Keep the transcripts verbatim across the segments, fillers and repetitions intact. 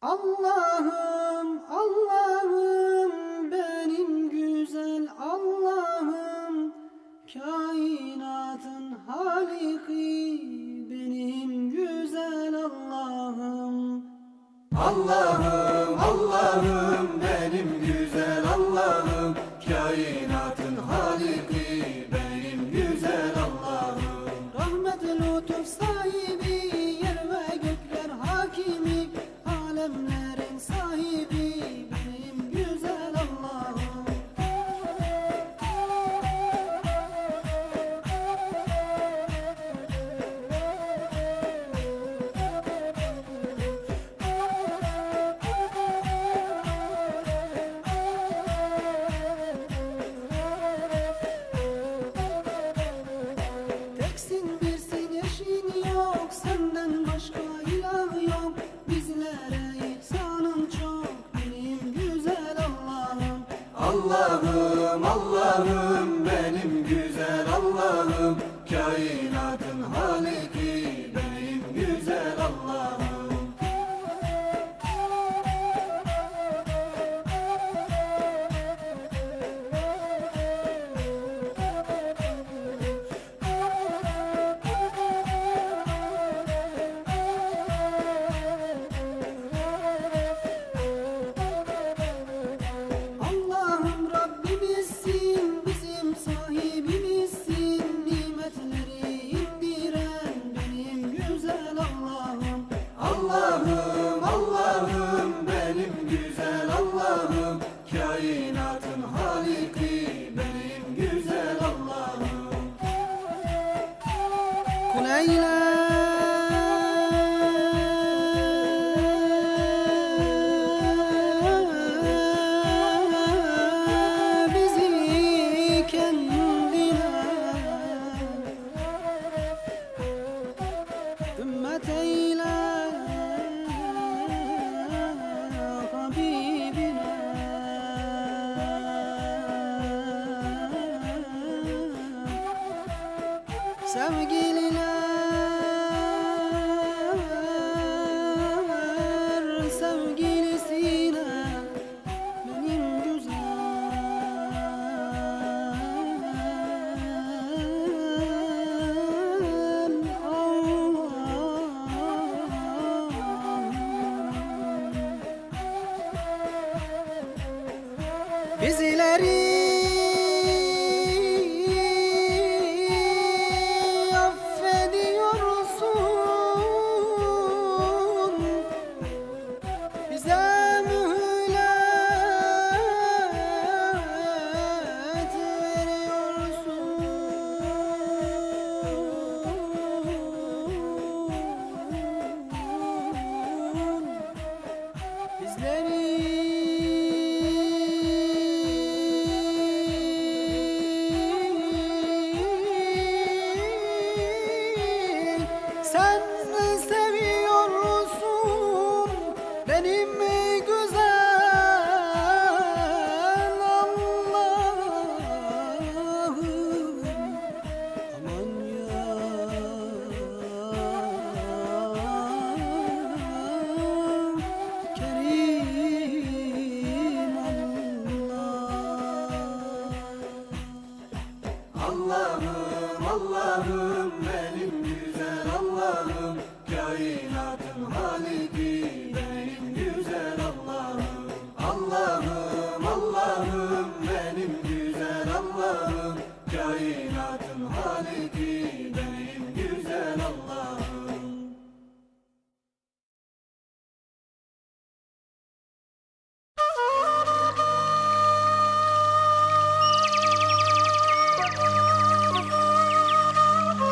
Allah'ım, Allah'ım, benim güzel Allah'ım, kainatın haliki, benim güzel Allah'ım. Allah'ım, Allah'ım, benim güzel Allah'ım, kainatın haliki, benim güzel Allah'ım. Rahmet lütuf sahibi, yer ve gökler hakimi, alemlerin sahibi, benim güzel Allah'ım. Teksin birsin, eşin yok, senden başka ilah yok, bizlere ihsanın çok, benim güzel Allah'ım. Allah'ım, Allah'ım, benim güzel Allah'ım, kainatın haliki, benim güzel Allah'ım. Allah'ım Rabbimizsin, bizim sahibimizsin, nimetleri indiren benim güzel Allah'ım. Allah'ım, Allah'ım, benim güzel Allah'ım, kainatın haliki, benim güzel Allah'ım. Kul eyle bizi kendine, ümmet eyle Habibine. Sevgililer sevgilisine, benim güzel Allah'ım. Bizleri affediyorsun, bize mühlet veriyorsun. Bizleri sen seviyorsun, benim güzel Allah'ım. Aman ya Kerim Allah. Allah'ım, Allah'ım, benim güzel Allah'ım, kainatın haliki, benim güzel Allah'ım. Allah'ım, Allah'ım, benim güzel Allah'ım, kainatın haliki, benim güzel Allah'ım. Thank you.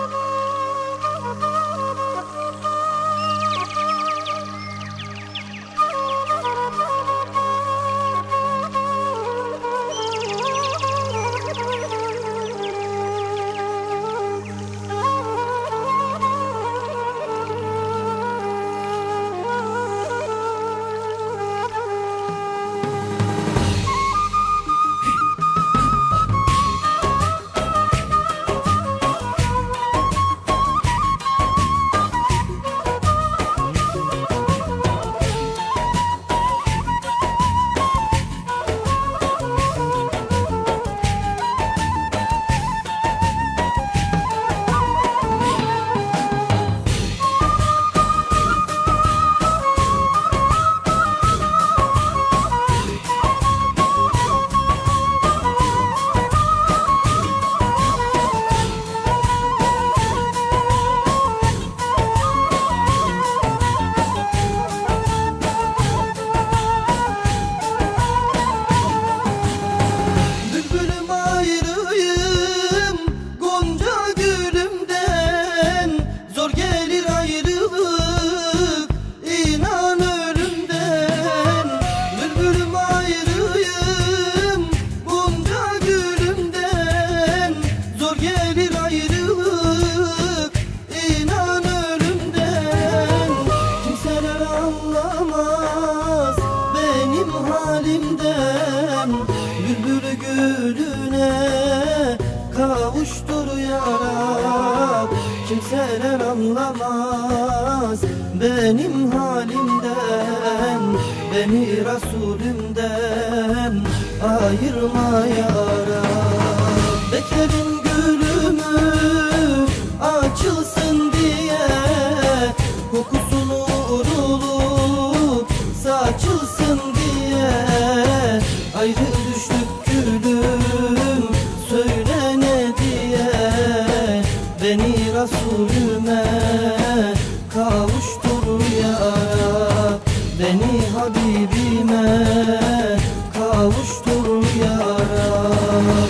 anlamaz benim halimden. Bülbül gülüne kavuştur ya Rab, kimseler anlamaz benim halimden. Beni Resulümden ayırma ya Rab. Beklerim gülümü açılsın diye, kokusunu vurulup saçılsın diye. Ayrı düştük gülüm, söyle ne diye. Beni Resulüme kavuştur ya Rab, beni Habibime kavuştur ya Rab.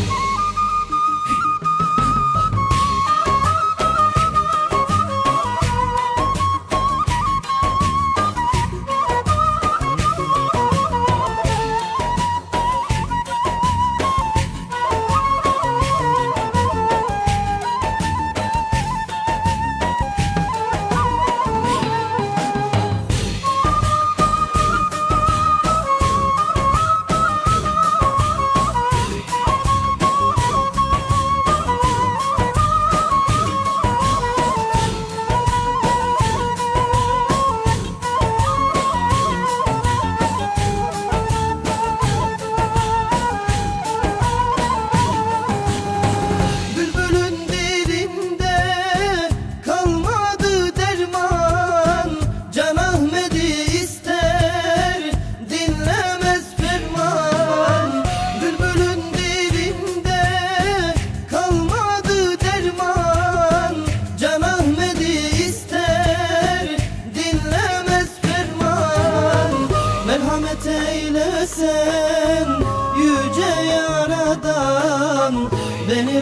Eylesen yüce yaradan, beni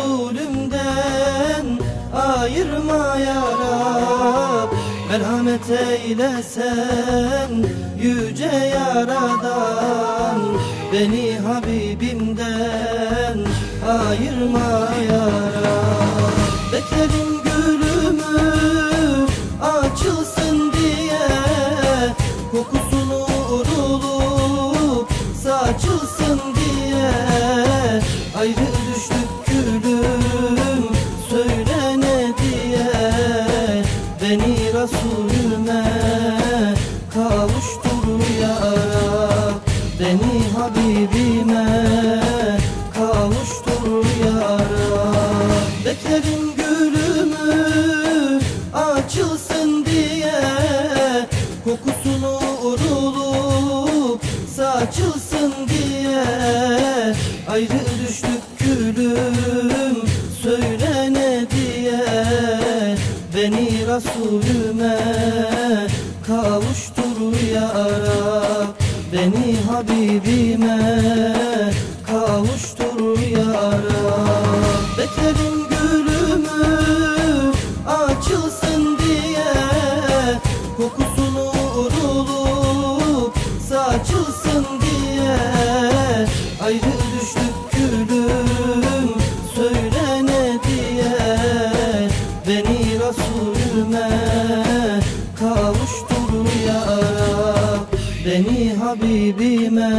Resulümden ayırma ya Rab. Merhamet eylesen yüce yaradan, beni Habibimden ayırma ya Rab. Beklerim gülümü açılsın diye, kokusunu vurulup saçılsın diye. Ayrı düştük gülüm, söyle ne diye. Beni Resulüme kavuştur ya Rab, beni Habibime kavuştur ya Rab. Beklerim gülümü açılsın diye, kokusunu vurulup saçılsın diye. Ayrı düştük gülüm, söyle ne diye. Beni Resulüme kavuştur ya Rab, beni Habibime kavuştur ya Rab. Beklerim gülümü açılsın diye, kokusunu vurulup saçılsın diye. Ayrı düştük gülüm, söyle ne diye. Beni Resulüme kavuştur ya Rab, beni Habibime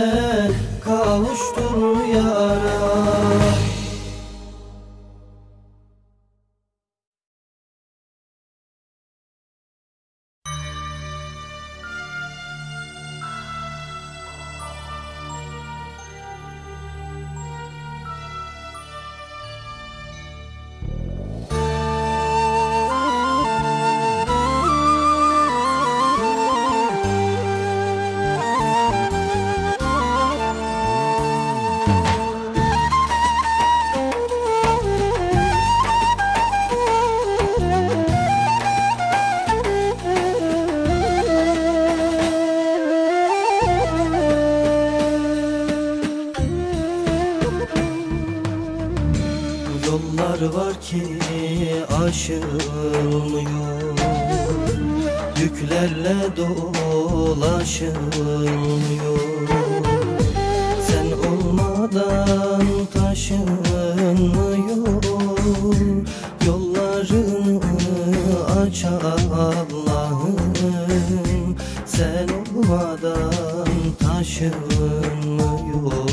kavuştur ya Rab. Yollar var ki aşılmıyor, yüklerle dolaşılmıyor. Sen olmadan taşınmıyor, yollarını aç Allah'ım. sen olmadan taşınmıyor.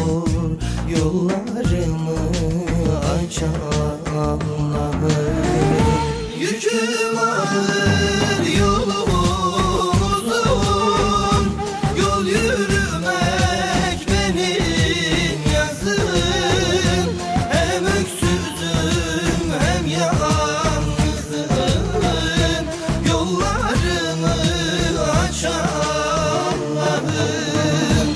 Yollarımı aç Allah'ım. Yüküm ağır, yolum uzun, yol yürümek benim yazım. Hem öksüzüm hem yalnızım. Yollarımı aç Allah'ım.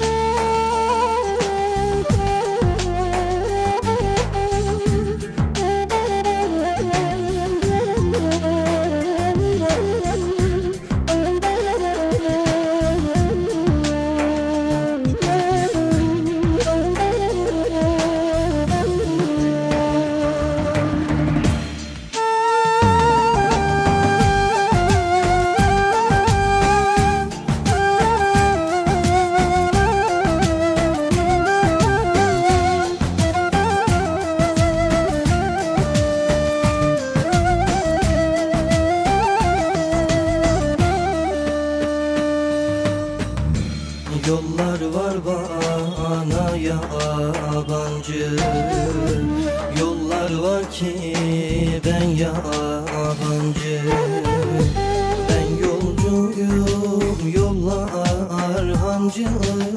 Yollar var bana yabancı, yollar var ki ben yabancı. Ben yolcuyum, yollar hancı.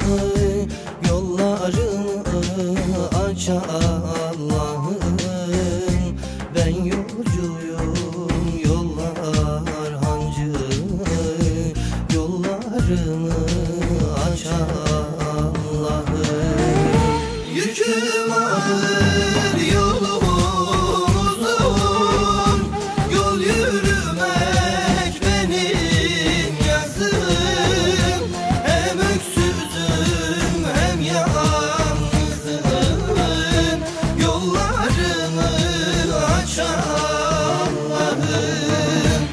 Yollarını aç Allah'ım. Ben yolcuyum, yollar hancı. Yollarını aç Allah'ım. Yüküm ağır, yolum uzun, yol yürümek benim yazım. Hem öksüzüm hem yalnızım. Yollarını aç Allah'ım.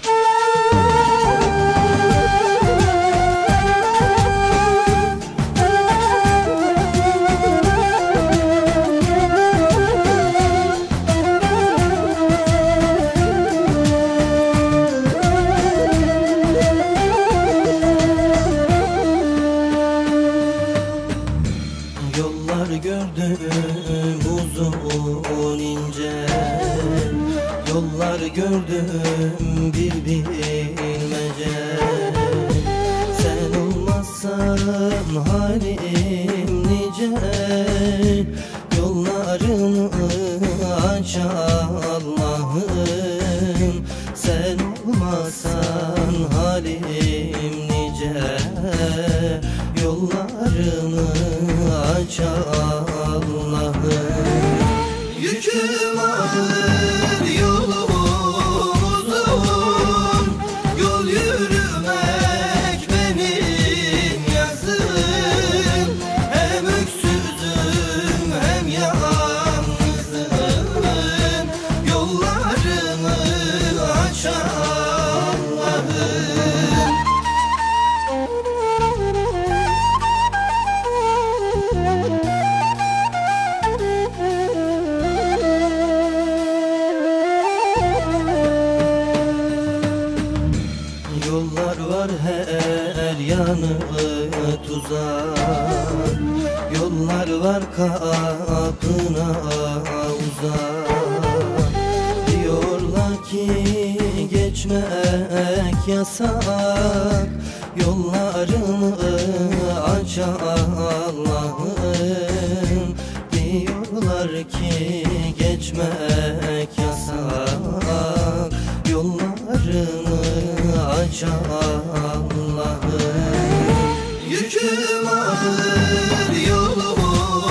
Yollar gördüm uzun ince, yollar gördüm bir bilmece. Sen olmazsan halim nice. Yollarını aç Allah'ım. Sen olmazsan halim nice. Yollarını aç Allah'ım. Yüküm ağır, yolum uzun, yol yürümek benim yazım. Hem öksüzüm hem yalnızım. Yollarını aç Allah'ım. Yollar var her yanı tuzak. Yollar var kapına uzak. Diyorlar ki geçmek yasak. Yollarını aç Allah'ım. Diyorlar ki geçmek yasak. Yollarını aç Allah'ım. Yüküm ağır, yolum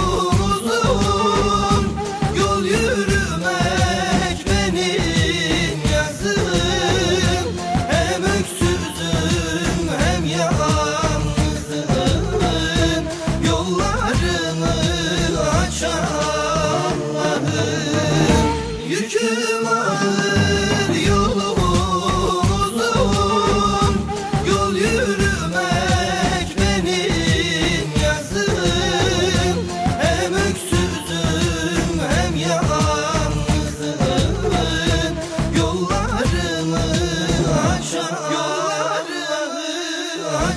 uzun, yol yürümek benim yazım. Hem öksüzüm hem yalnızım. Yollarını aç Allah'ım. Yüküm ağır, yolum uzun, yol yürümek benim yazım. Hem öksüzüm hem yalnızım. Yollarını aç Allah'ım.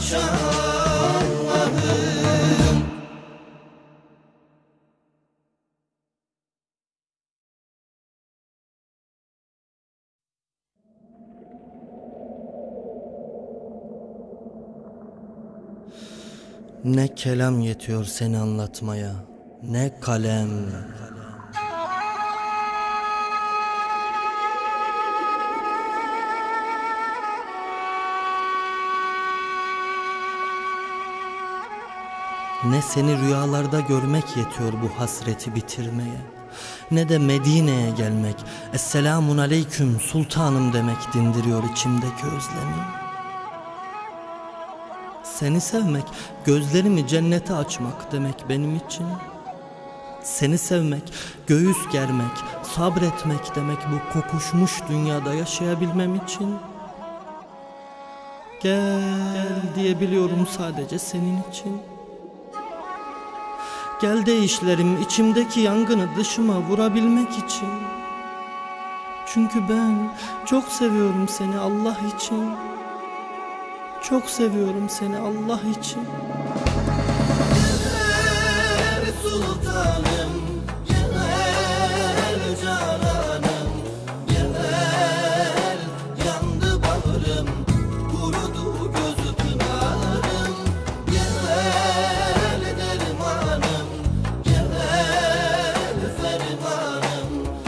padişahım. Ne kelam yetiyor seni anlatmaya, ne kalem. Ne seni rüyalarda görmek yetiyor bu hasreti bitirmeye, ne de Medine'ye gelmek, Esselamun aleyküm sultanım demek dindiriyor içimdeki özlemi. Seni sevmek, gözlerimi cennete açmak demek benim için. Seni sevmek, göğüs germek, sabretmek demek bu kokuşmuş dünyada yaşayabilmem için. Gel diyebiliyorum sadece senin için. Gel de işlerim içimdeki yangını dışıma vurabilmek için. Çünkü ben çok seviyorum seni Allah için. Çok seviyorum seni Allah için. Gel sultanım, gel cananım, gel yandı bağrım, kurudu gözü pınarım. Gel dermanım, gel fermanım,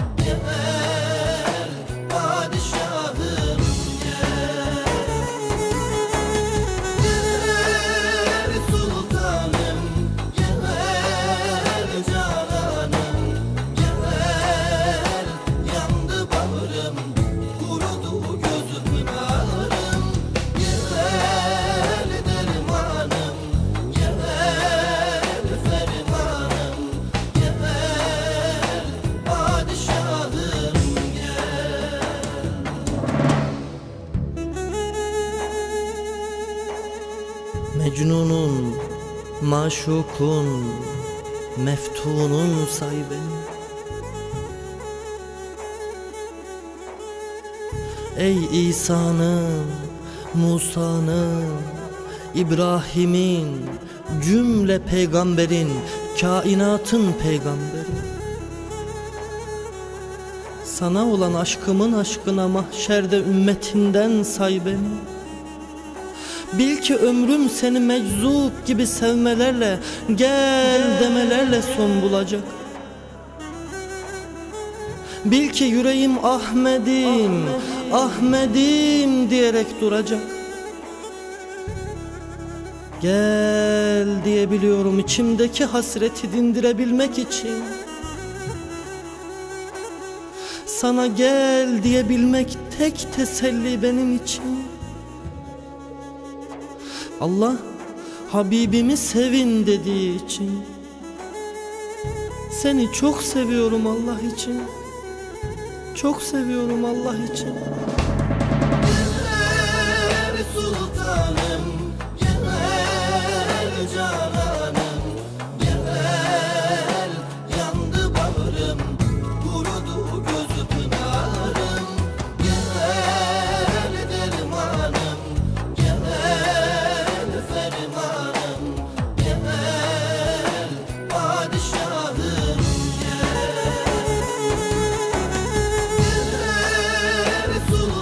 gel padişahım. Mecnunun, maşukun, meftunun say beni. Ey İsa'nın, Musa'nın, İbrahim'in, cümle peygamberin, kainatın peygamberi. Sana olan aşkımın aşkına mahşerde ümmetinden say beni. Bil ki ömrüm seni meczup gibi sevmelerle, gel demelerle son bulacak. Bil ki yüreğim Ahmet'im, Ahmet'im diyerek duracak. Gel diyebiliyorum içimdeki hasreti dindirebilmek için. Sana gel diyebilmek tek teselli benim için. Allah Habibimi sevin dediği için. Seni çok seviyorum Allah için. Çok seviyorum Allah için. Gel sultanım, gel cananım, gel yandı bağrım, kurudu gözü pınarım. Gel dermanım, gel fermanım, gel padişahım. Gel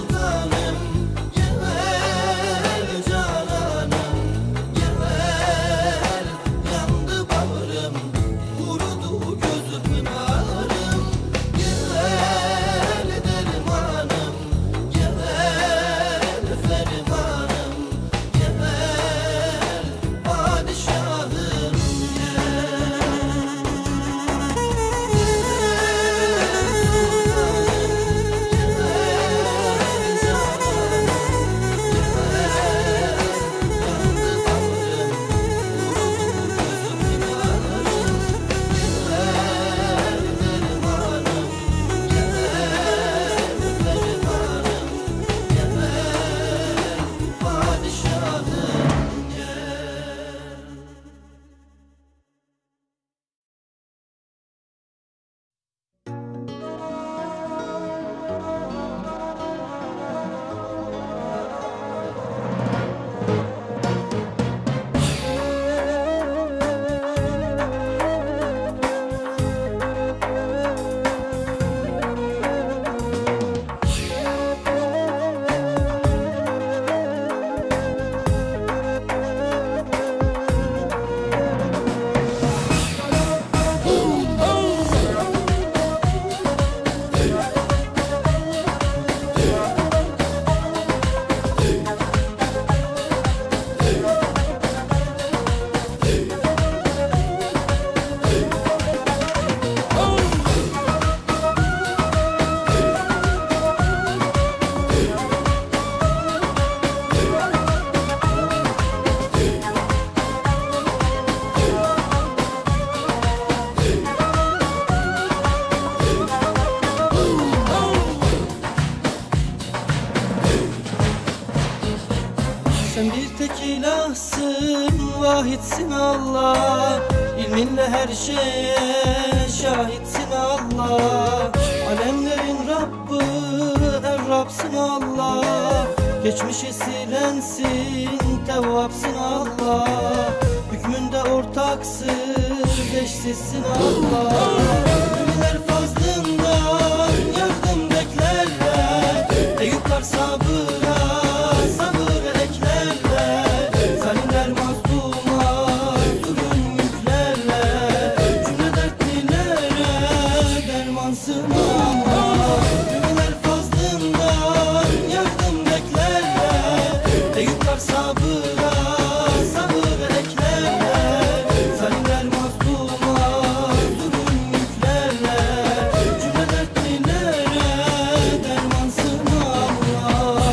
ilahsın, vahitsin Allah. İlminle her şeye şahitsin Allah. Alemlerin Rabbı, er Rabsın Allah. Geçmişi silensin, tevvapsın Allah. Hükmünde ortaksız, eşsizsin Allah. Müminler fazlından yardım beklerler. Eyüpler sabıra, sabır eklerler. Zalimler mazluma, zulüm yüklerler. Cümle dertlilere dermansın Allah. Müminler fazlından yardım beklerler. Eyüpler sabıra, sabır eklerler. Zalimler mazluma, zulüm yüklerler. Cümle dertlilere dermansın Allah.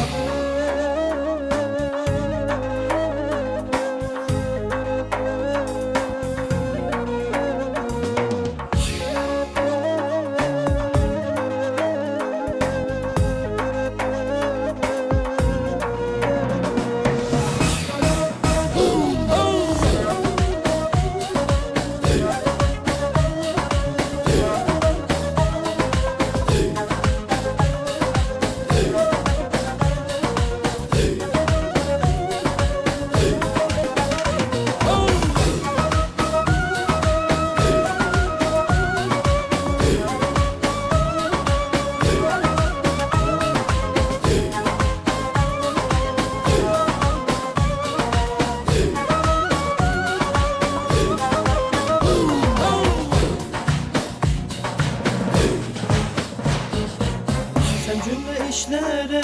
Sen cümle işlere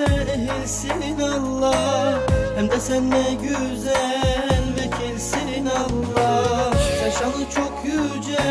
ehilsin Allah. Hem de sen ne güzel vekilsin Allah. Sen şanı çok yüce,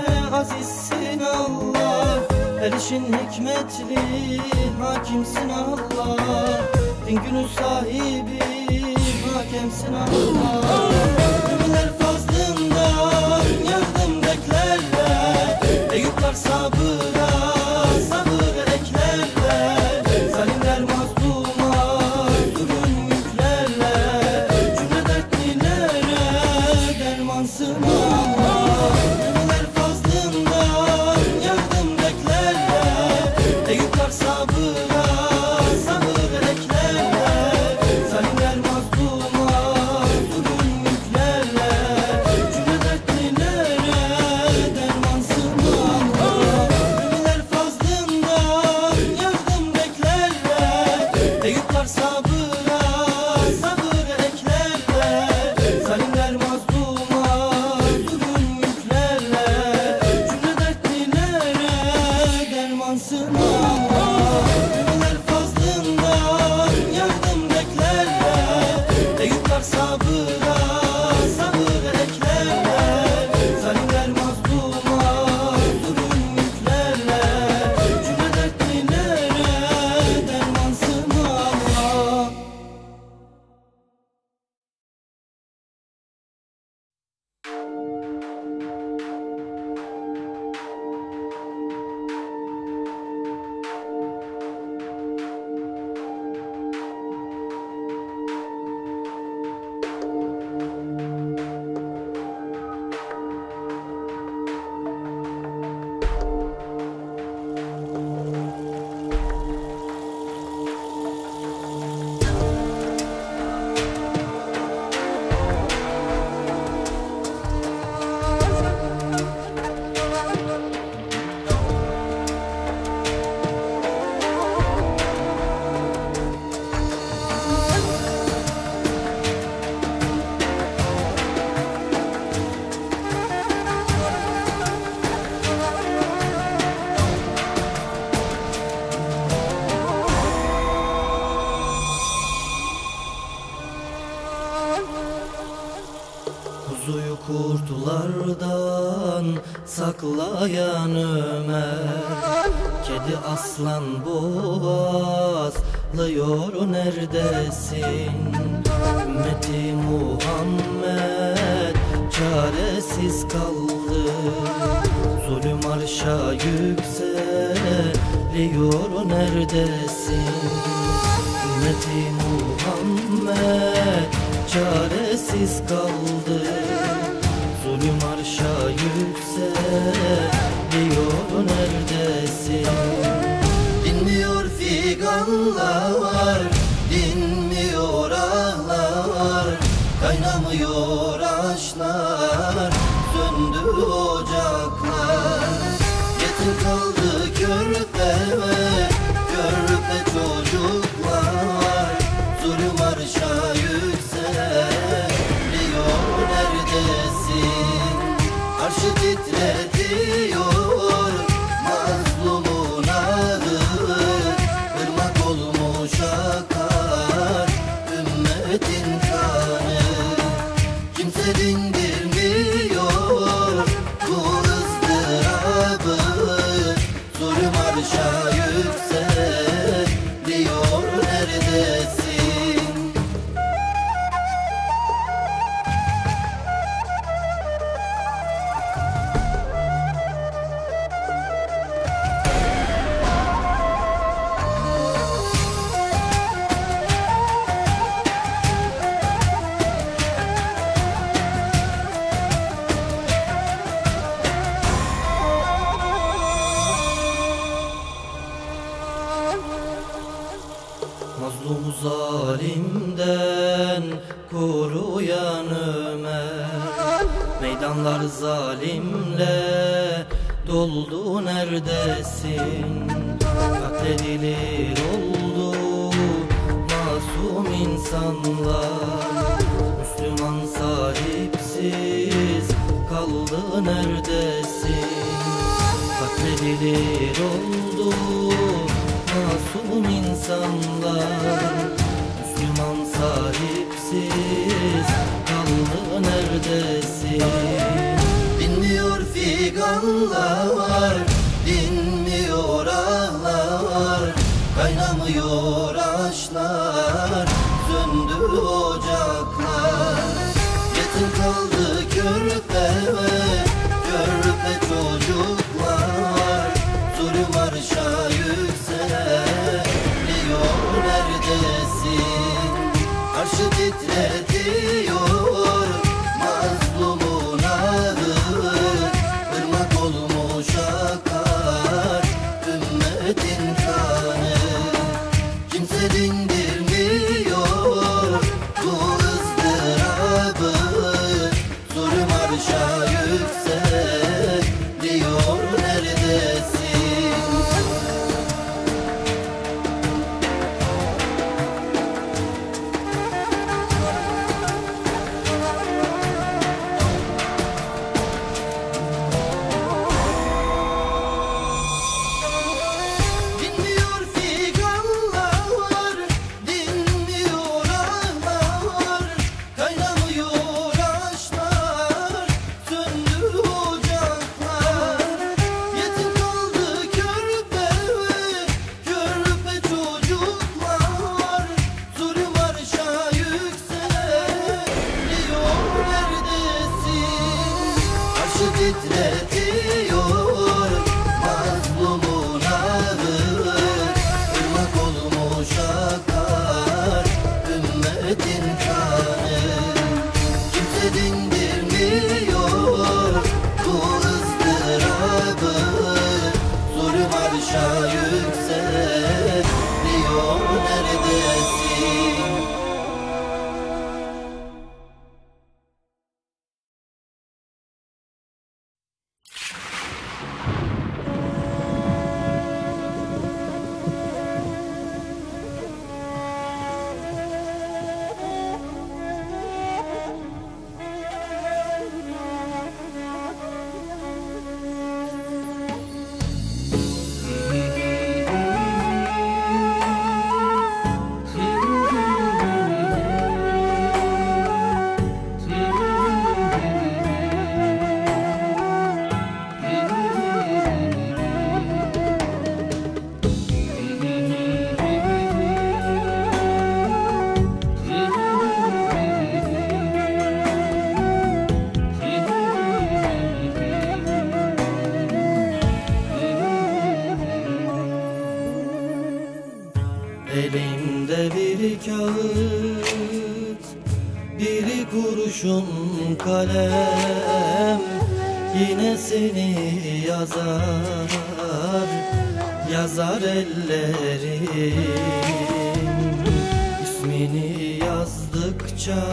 azizsin Allah. Her işin hikmetli, hakimsin Allah. Din günü sahibi, hakemsin Allah. Müminler fazlından yardım beklerler. Eyüpler sabıra, sabır eklerler. Zalimler mazluma, zulüm yüklerler. Cümle dertlilere dermansın Allah. Müminler fazlından yardım beklerler. Eyüpler sabıra, sabır eklerler. Zalimler mazluma, zulüm yüklerler. Cümle dertlilere dermansın Allah. Müminler fazlından yardım beklerler. Eyüpler sabıra, sabır eklerler. Zalimler mazluma, zulüm yüklerler. Cümle dertlilere dermansın Allah. Müminler fazlından yardım beklerler. Eyüpler sabıra, sabır eklerler. Zalimler mazluma, zulüm yüklerler. Cümle dertlilere dermansın Allah. Kuzuyu kurtlardan saklayan Ömer. Kedi aslan boğazlıyor neredesin? Ümmeti Muhammed çaresiz kaldı. Zulüm arşa yükseliyor neredesin? Ümmeti Muhammed çaresiz kaldı. Zulüm arşa yükseliyor, neredesin? Dinmiyor figanlar, dinmiyor ağlar, kaynamıyor aşklar, söndü ocaklar. Yetim kaldı körpe, körpe çocuklar, zulüm arşa yükseliyor, neredesin? Arşı titretiyor mazlumun ağı, ırmak olmuş akar ümmetin kanı. Kimse dindirmiyor bu ızdırabı, zulüm arşa yükseliyor, neredesin? Mazlum zalimden koruyan Ömer, meydanlar zalimle doldu, neredesin? Katledilir oldu masum insanlar, Müslüman sahipsiz kaldı, neredesin? Katledilir oldu masum insanlar, Müslüman sahipsiz kaldı, neredesin? Dinmiyor figanlar, dinmiyor ağlar, kaynamıyor aşklar, söndü ocaklar. Yetim kaldı körpe, körpe çocuklar, zulüm arşa yükseliyor, neredesin? Arşı titretiyor mazlumun ağı, ırmak olmuş akar ümmetin kanı. Kimse dindirmiyor bu ızdırabı, zulüm arşa yükseliyor, neredesin? Dinmiyor figanlar, dinmiyor ağlar, kaynamıyor aşklar, söndü ocaklar. Yetim kaldı körpe, körpe çocuklar, zulüm arşa yükseliyor, neredesin? Arşı titretiyor mazlumun ağı, ırmak olmuş akar ümmetin kanı. Kimse dindirmiyor bu ızdırabı, zulüm arşa yükseliyor, neredesin? bir kurşun kalem yine seni yazar, yazar ellerim. İsmini yazdıkça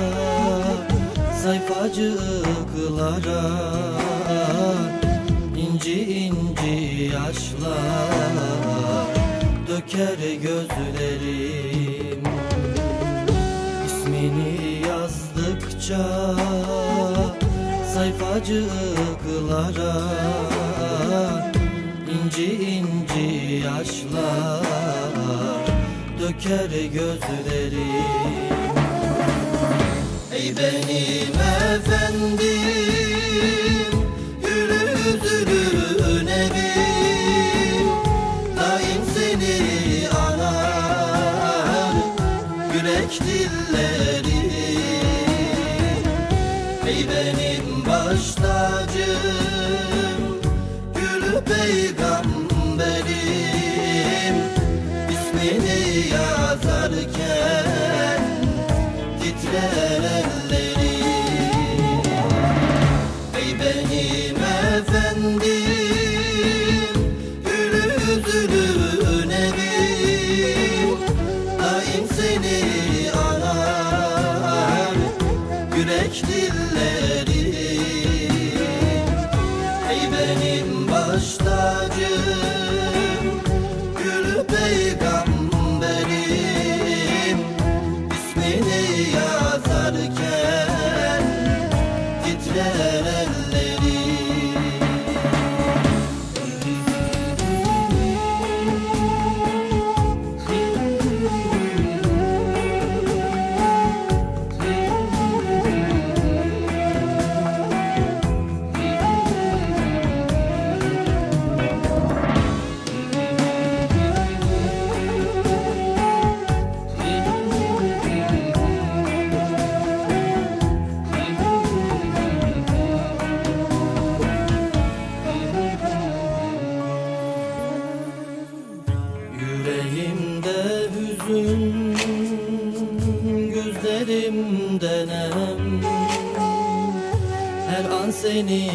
sayfacıklara inci inci yaşlar döker gözlerim. İsmini yazdıkça sayfacıklara inci inci yaşlar döker gözlerim. Ey benim efendim, gülü yüzlü nebim, daim seni anar yürek dillerim. Ey benim baş tacım, gülü peygamberim, ismini yazarken titrer ellerim. Ey benim efendim, gülü yüzlü nebim, daim seni anar yürek dillerim. Ey benim baş tacım, gülü peygamberim, ismini yazarken titrer ellerim. Yüreğimde hüzün, gözlerimde nem, her an seni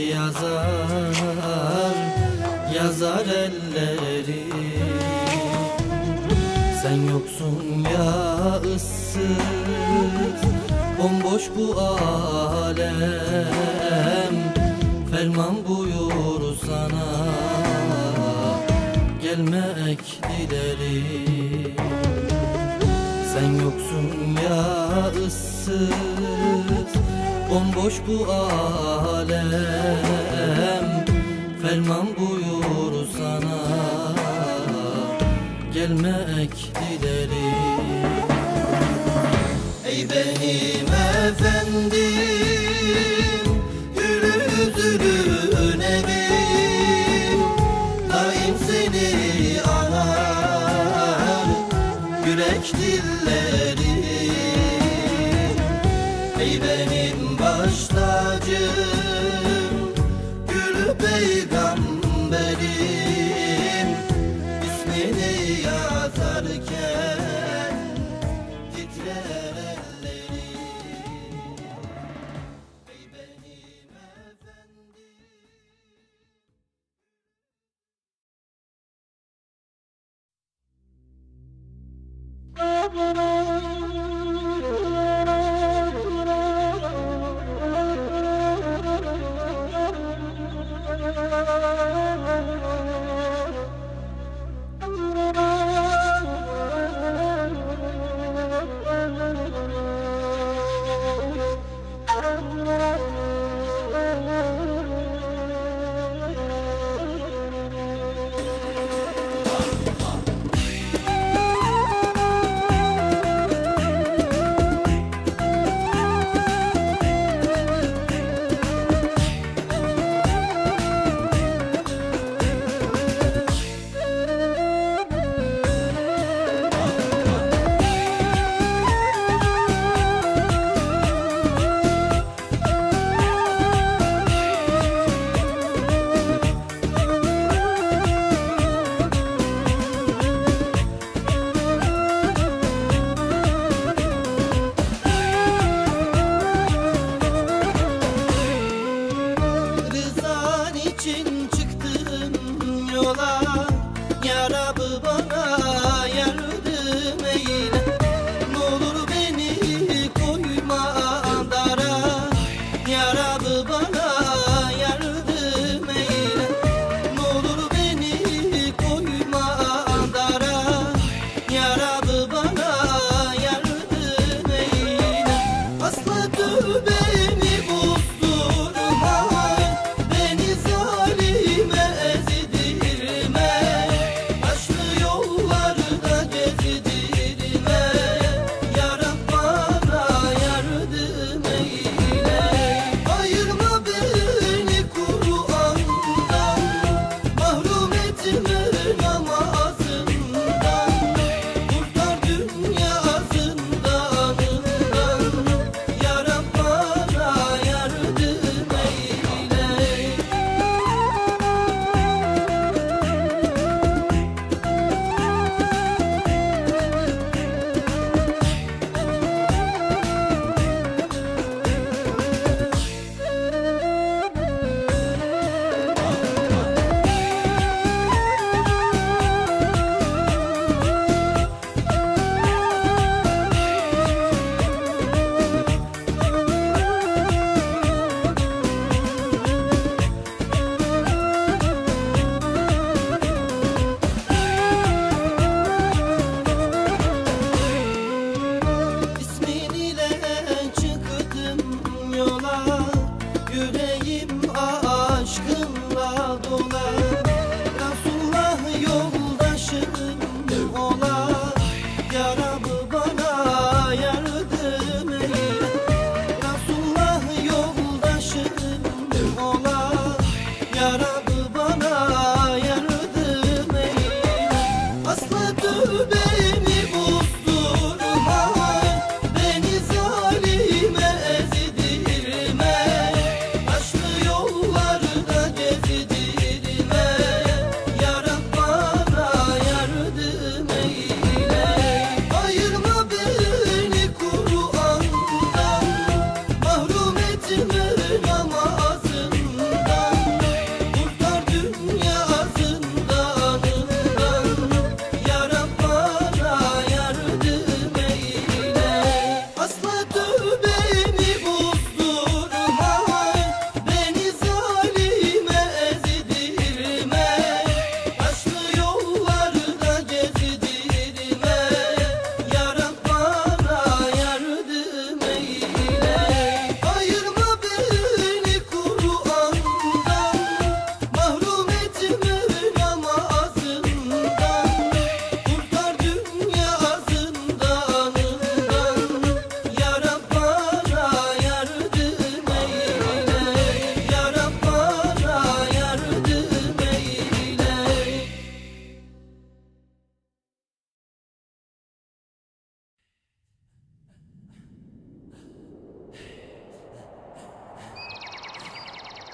yazar, yazar ellerim. Sen yoksun ya ıssız, bomboş bu alem, ferman buyur sana gelmek dilerim. Sen yoksun ya ıssız, bomboş bu alem, ferman buyur sana gelmek dilerim. Ey benim efendim, gülü yüzlü nebim, daim seni anar yürek dillerim. Ey benim baş tacım, gülü peygamberim, ismini yazarken titrer ellerim. Ey benim efendim.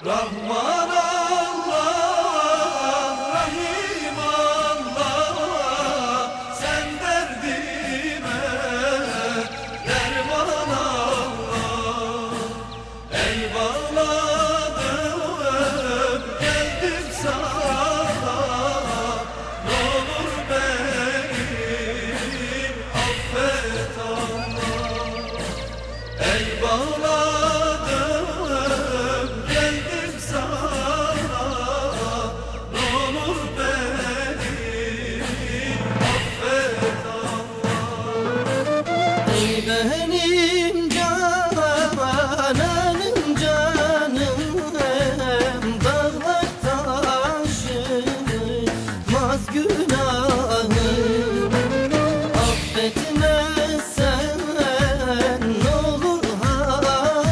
Rahman Allah, Rahim Allah, sen derdime derman Allah. Ey bağladım geldim sana, ne olur beni affet Allah. Ey bağladım geldim sana, ne olur beni affet Allah. Ey benim cananım canım, dağlar taşımaz günahım. Affetmezsen ne olur halim,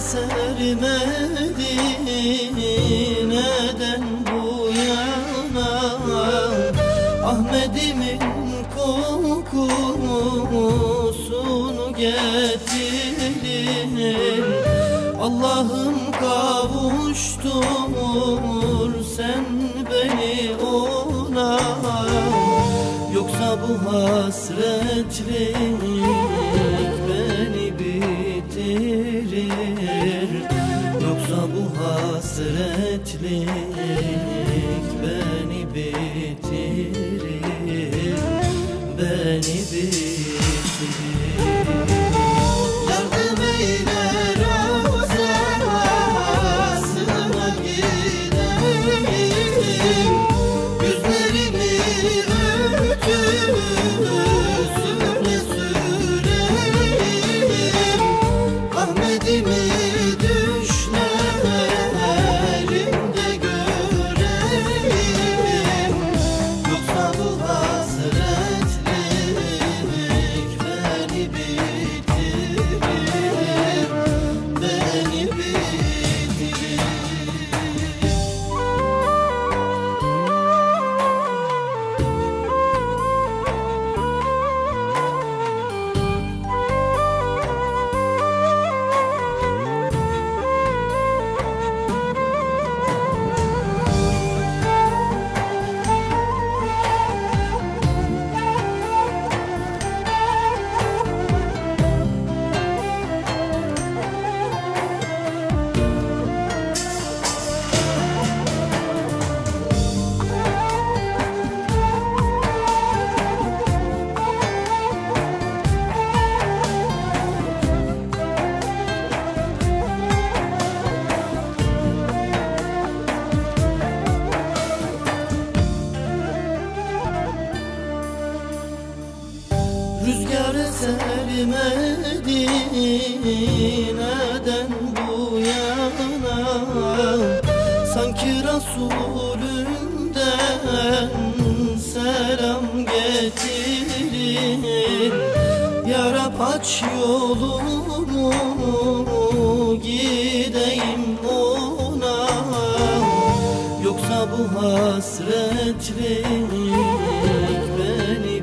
sermedi neden bu yana, Ahmet'imin kokusunu getirin. Allah'ım kavuştur sen beni ona, yoksa bu hasretlik beni bitirir. Yoksa bu hasretlik beni bitirir, beni bitirir. Yardım eyle Ravzasına gideyim, yüzlerimi örtüsüne süreyim, Ahmet'imi düşlerimde göreyim. Yoksa bu hasretlik beni bitirir, beni bitirir. Rüzgar sermedi neden bu yana, sanki Resulünden selam getirin. Ya Rab aç yolumu gideyim ona, yoksa bu hasretlik beni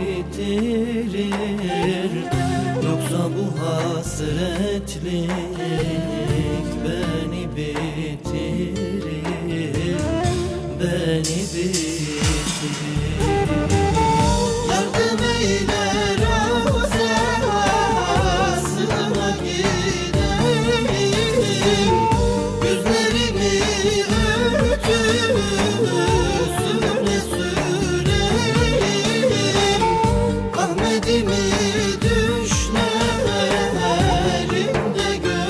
bitirir. Yoksa bu hasretlik beni bitirir, beni bitirir. Yardım eyle Ravzasına gideyim, yüzlerimi örtüsüne süreyim, Ahmet'imi düşlerimde göreyim.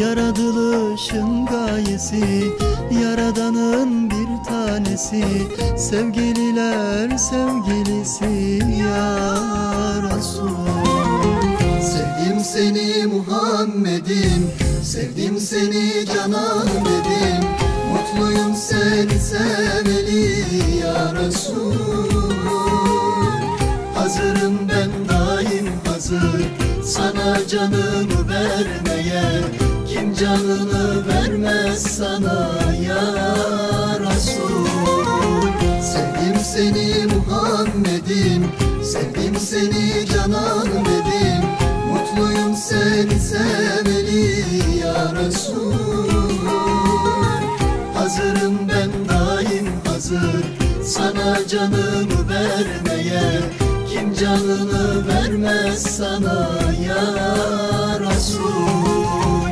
Yaratılışın gayesi, Yaradan'ın bir tanesi, sevgililer sevgilisi ya Resul. Sevdim seni Muhammed'im, sevdim seni canan dedim. Mutluyum seni seveli ya Resul. Hazırım ben daim hazır, sana canımı vermeye. Kim canını vermez sana ya Resul. Sevdim seni Muhammed'im, sevdim seni canan dedim. Mutluyum seni seveli ya Resul. Hazırım ben daim hazır, sana canımı vermeye. Kim canını vermez sana ya Resul.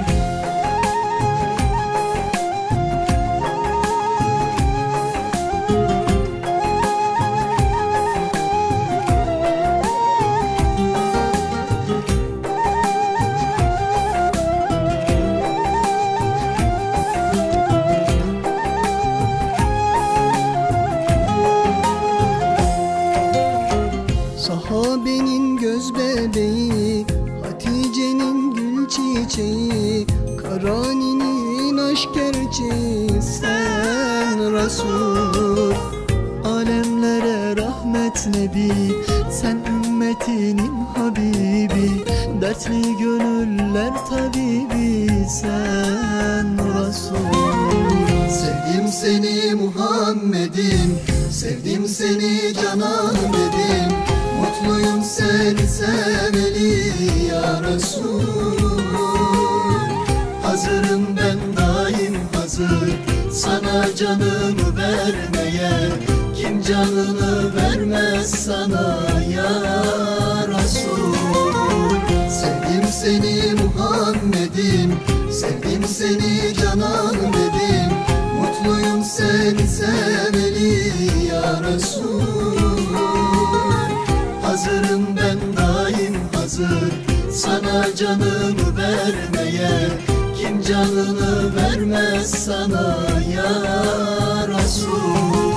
Sahabenin göz bebeği, Hatice'nin gül çiçeği, Karani'nin aşk gerçeği sen Resul. Alemlere rahmet nebi, sen ümmetinin habibi, dertli gönüller tabibi sen Resul. Sevdim seni Muhammed'im, sevdim seni canan dedim. Mutluyum seni seveli ya Resul. Hazırım ben daim hazır, sana canımı vermeye. Kim canını vermez sana ya Resul. Sevdim seni Muhammed'im, sevdim seni canan dedim. Mutluyum seni seveli ya Resul. Hazırım ben daim hazır, sana canımı vermeye. Kim canını vermez sana ya Resul.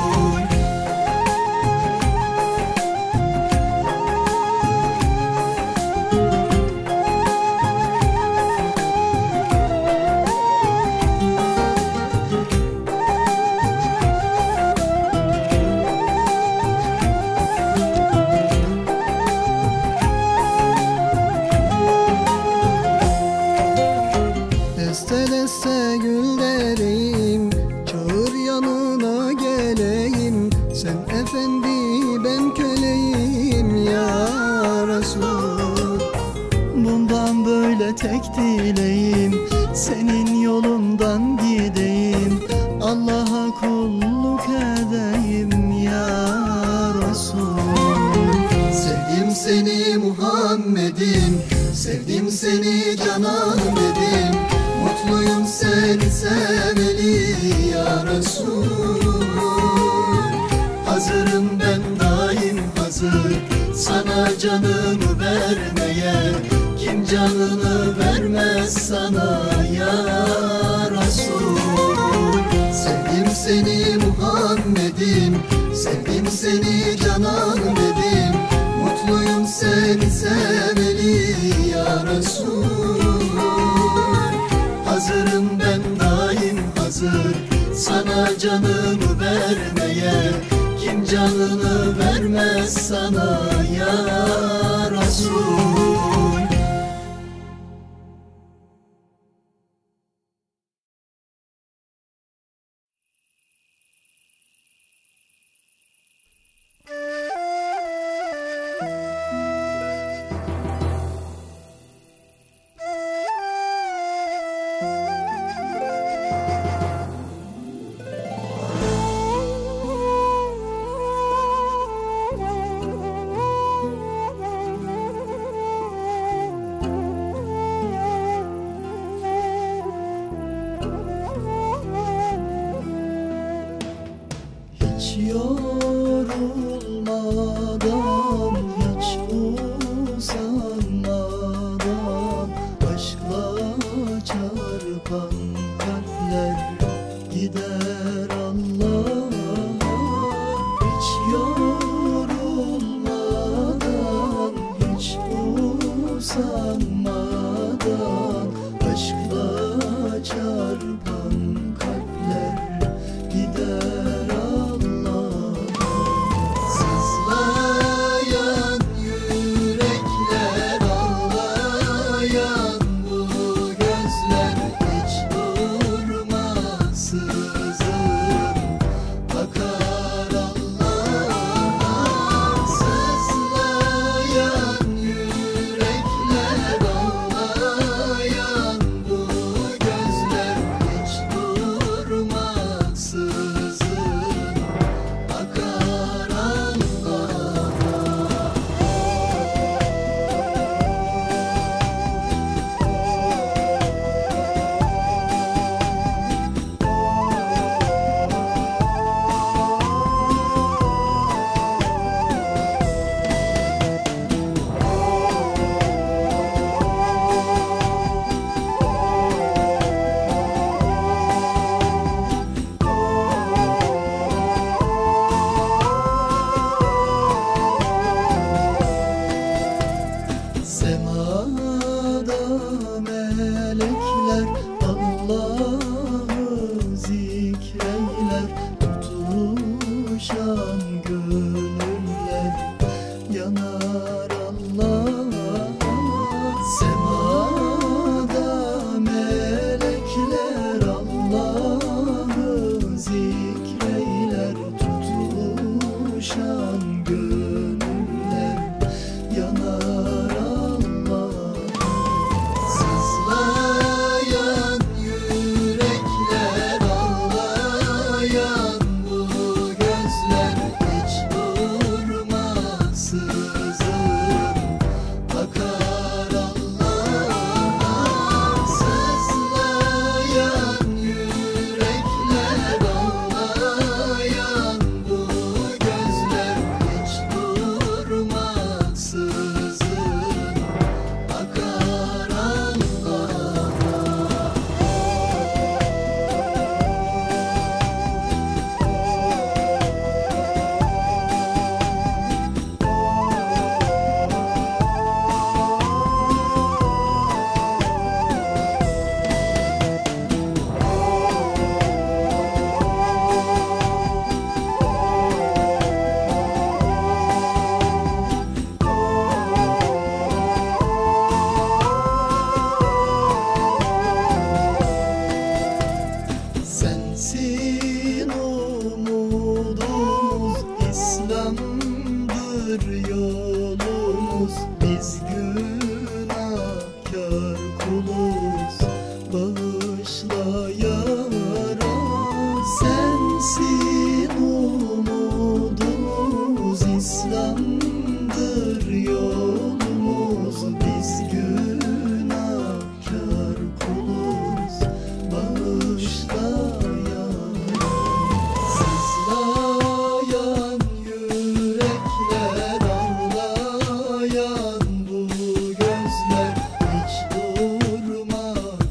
Deste deste gül dereyim, çağır yanına geleyim. Sen efendi ben köleyim ya Resul. Bundan böyle tek dileğim, senin yolundan gideyim. Allah'a kulluk edeyim ya Resul. Sevdim seni Muhammed'im, sevdim seni canan dedim. Mutluyum seni seveli ya Resul. Hazırım ben daim hazır, sana canımı vermeye. Kim canını vermez sana ya Resul. Sevdim seni Muhammed'im, sevdim seni canan dedim. Mutluyum seni seveli ya Resul. Hazırım ben daim hazır, sana canımı vermeye. Kim canını vermez sana ya Resul. sevdadan aşkla çarpan kalpler gider Allah'a. Sızlayan yürekler, ağlayan bu gözler hiç durmasızın bakar Allah'a. Sızlayan yürekler, ağlayan bu gözler hiç durmasızın bakar Allah'a. Semada melekler Allah'ı zikreyler, tutuşan gönüller yanar Allah'a. Semada melekler Allah'ı zikreyler, tutuşan gönüller yanar Allah'a. Sızlayan yürekler, ağlayan bu gözler hiç durmasızın bakar Allah'a. Sızlayan yürekler, ağlayan bu gözler hiç durmasızın bakar Allah'a. Sensin umudumuz, İslam'dır yolumuz. Biz günahkar kuluz, bağışla ya Rab. Sensin umudumuz, İslam'dır yolumuz. Biz günahkar kuluz, bağışla ya Rab. Sızlayan yürekler, ağlayan bu gözler hiç durmasın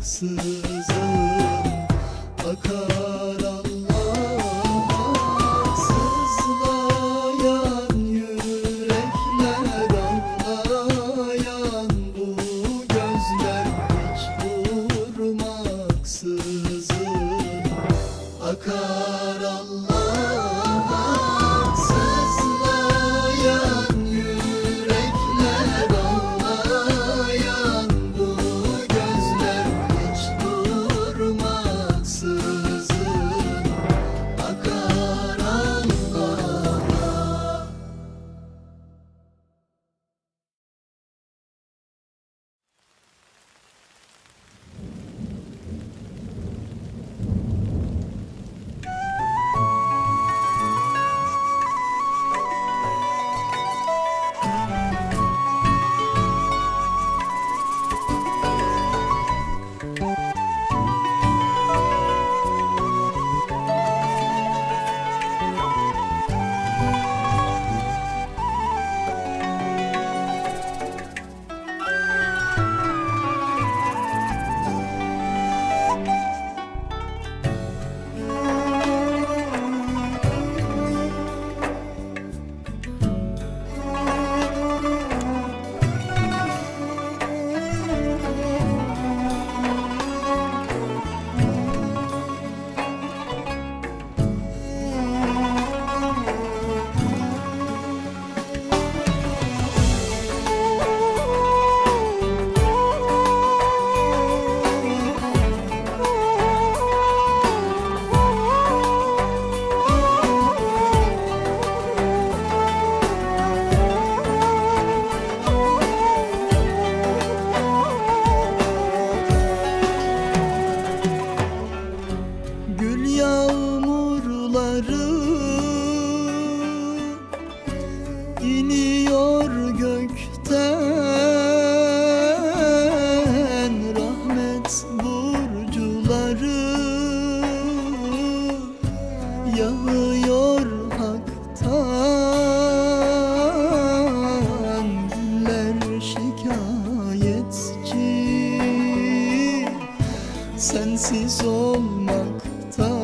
sensiz olmaktan.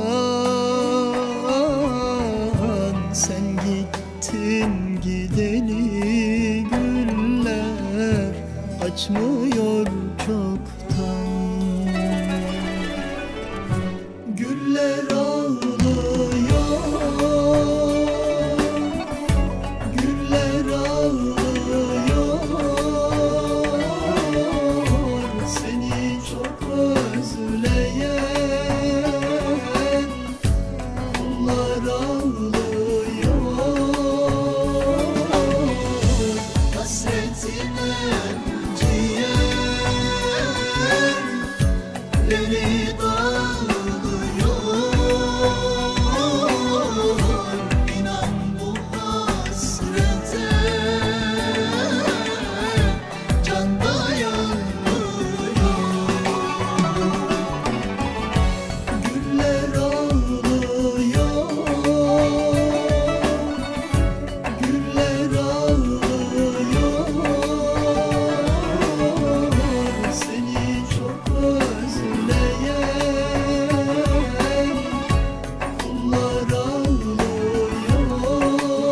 Sen gittin gideli güller açmıyor çoktan. Güller ağlıyor, güller ağlıyor. Seni çok özleyen kullar ağlıyor. Hasretine ciğerleri dağılıyor. İnan bu hasrete can dayanmıyor. Güller ağlıyor, güller ağlıyor. Seni çok özleyen kullar ağlıyor.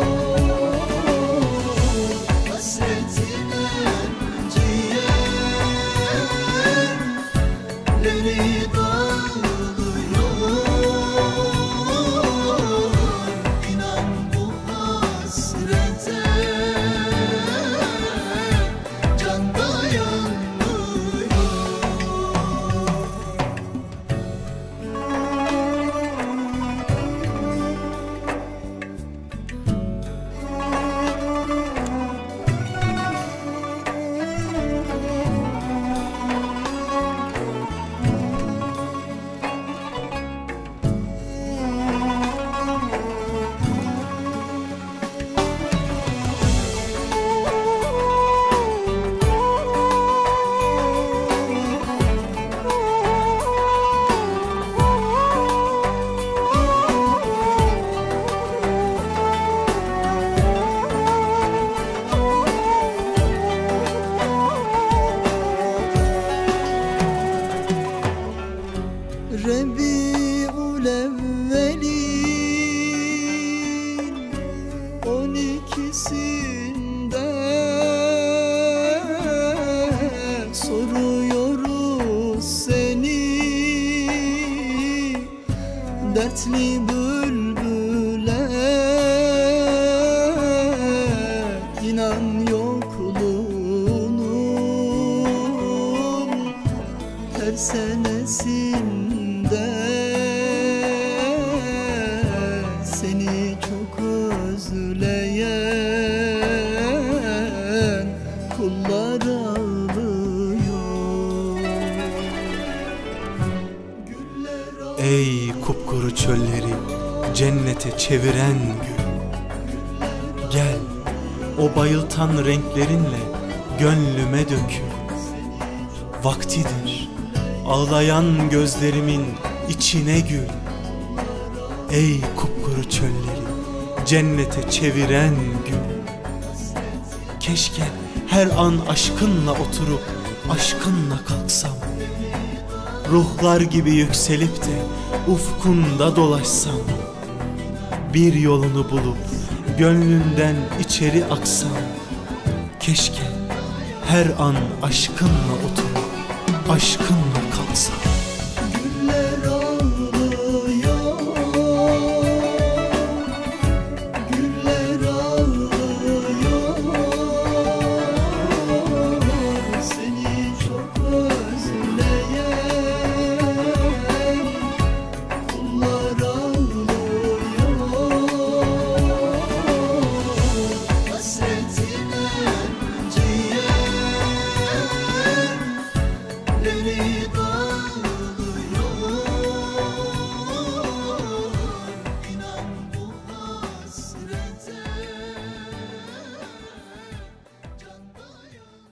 Hasretine ciğerleri dağılıyor. İnan bu hasrete can dayanmıyor. Rebi'ül evvelin on ikisinde soruyoruz seni, dertli bülbüle. İnan yokluğunun her senesinde seni çok özleyen kullar ağlıyor. Güller Ey kupkuru çölleri cennete çeviren gül, gel o bayıltan renklerinle gönlüme dökül. Vaktidir ağlayan gözlerimin içine gül. Ey kupkuru çölleri cennete çeviren gül, keşke her an aşkınla oturup aşkınla kalksam. Ruhlar gibi yükselip de ufkunda dolaşsam. Bir yolunu bulup gönlünden içeri aksam. Keşke her an aşkınla oturup aşkınla kalksam. güller ağlıyor, güller ağlıyor. Seni çok özleyen kullar ağlıyor. Hasretine ciğerleri dağılıyor. İnan bu hasrete can dayanmıyor.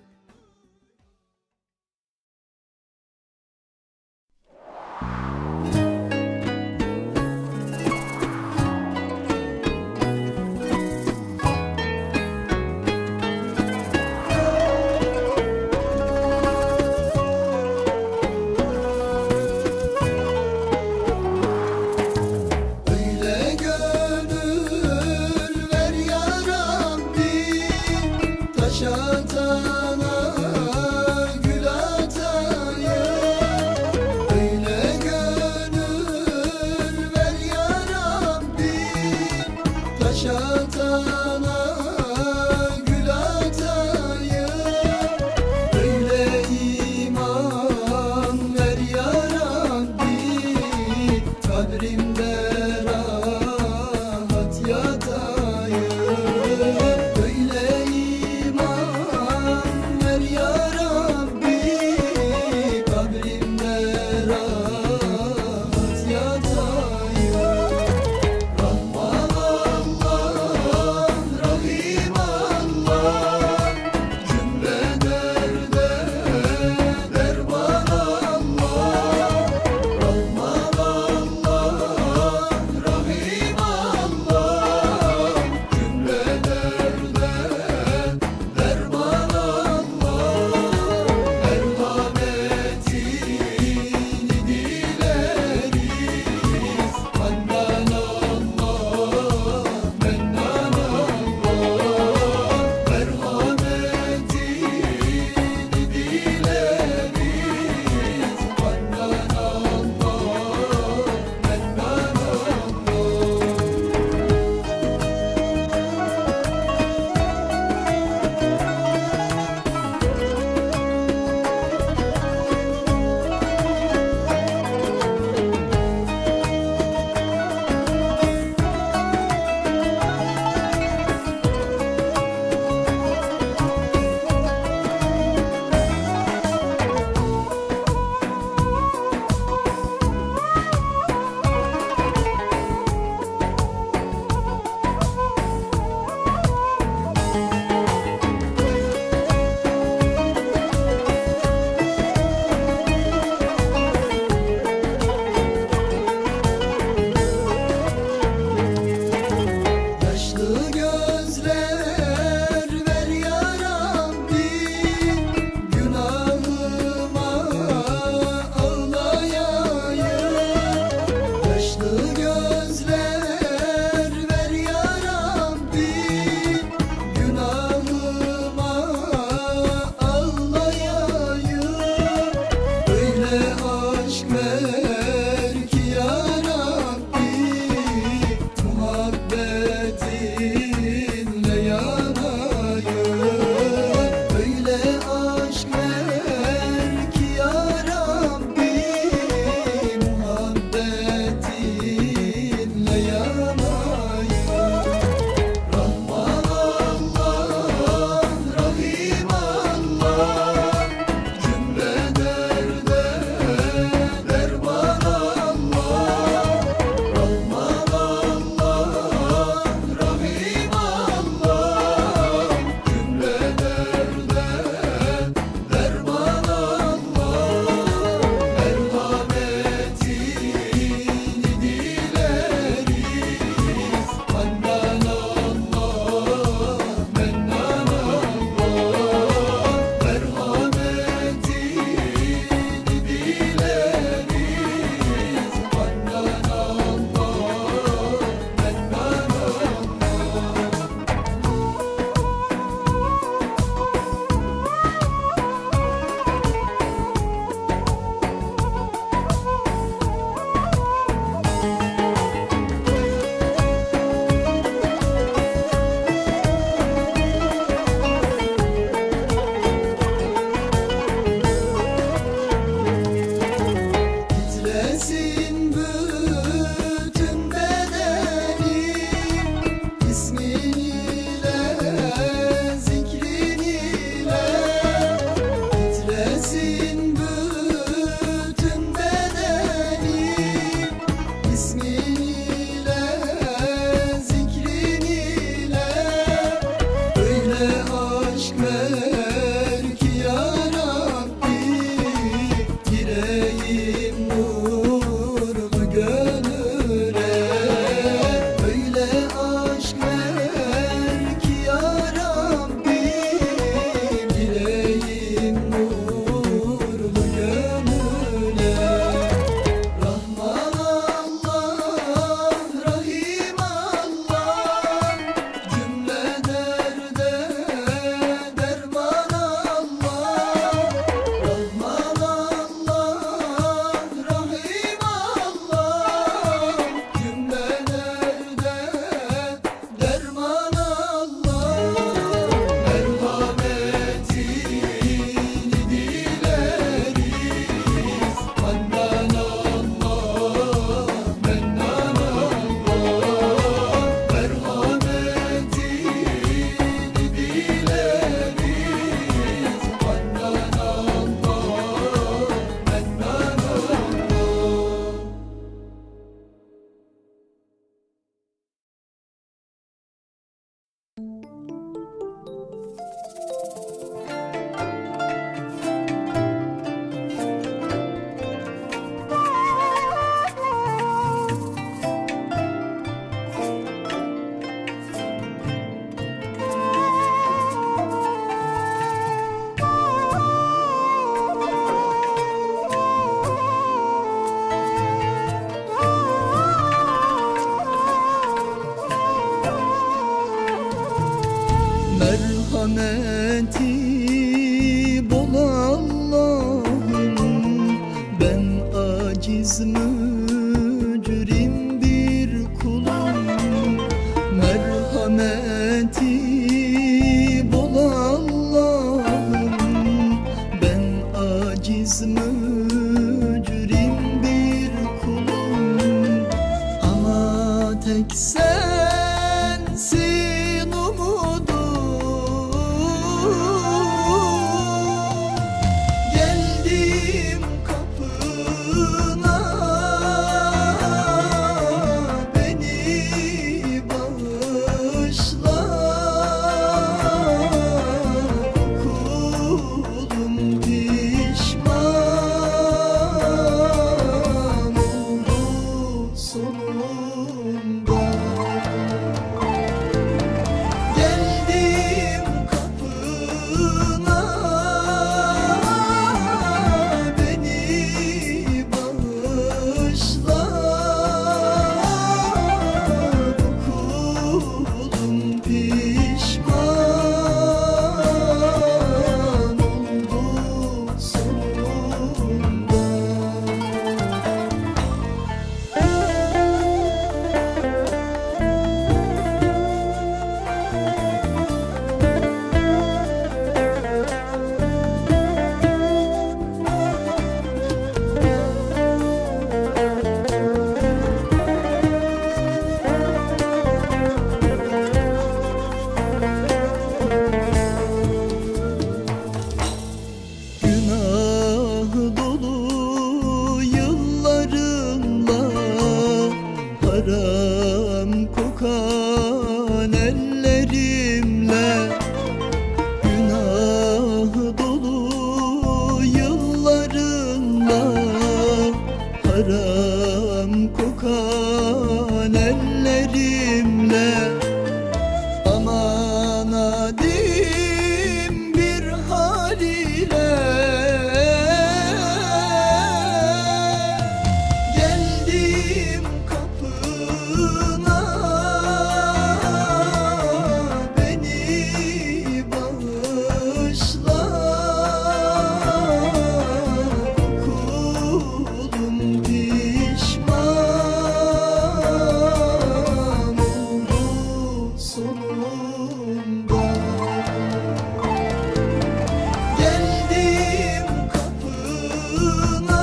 bütün bedenim ismin ile, zikrin ile. Öyle aşk ver ki ya Rabbi, gireyim nurlu gönüle. Öyle aşk ver ki ya Rabbi, gireyim nurlu gönüle. Rahman Allah, Rahim Allah, cümle derde derman Allah. Rahman Allah, Rahim Allah, cümle derde derman Allah. Merhametini dileriz, Handan Allah, Mennan Allah. Merhametini dileriz, Handan Allah, Mennan Allah. Merhameti bol Allah'ım, ben aciz mücrim bir kulum. Merhameti bol Allah'ım, ben aciz mücrim bir kulum. Ama tek sensin umudum. Geldim kapına, beni bağışla. Kulum pişman oldu sonunda. Geldim kapına, beni bağışla. Kulum pişman oldu sonunda. Günah dolu yıllarımla, haram kokan ellerimle. Günah dolu yıllarımla, haram kokan ellerimle. Aman adim bir hal ile, geldim kapına, beni bağışla. Kulum pişman oldu sonunda. Geldim kapına,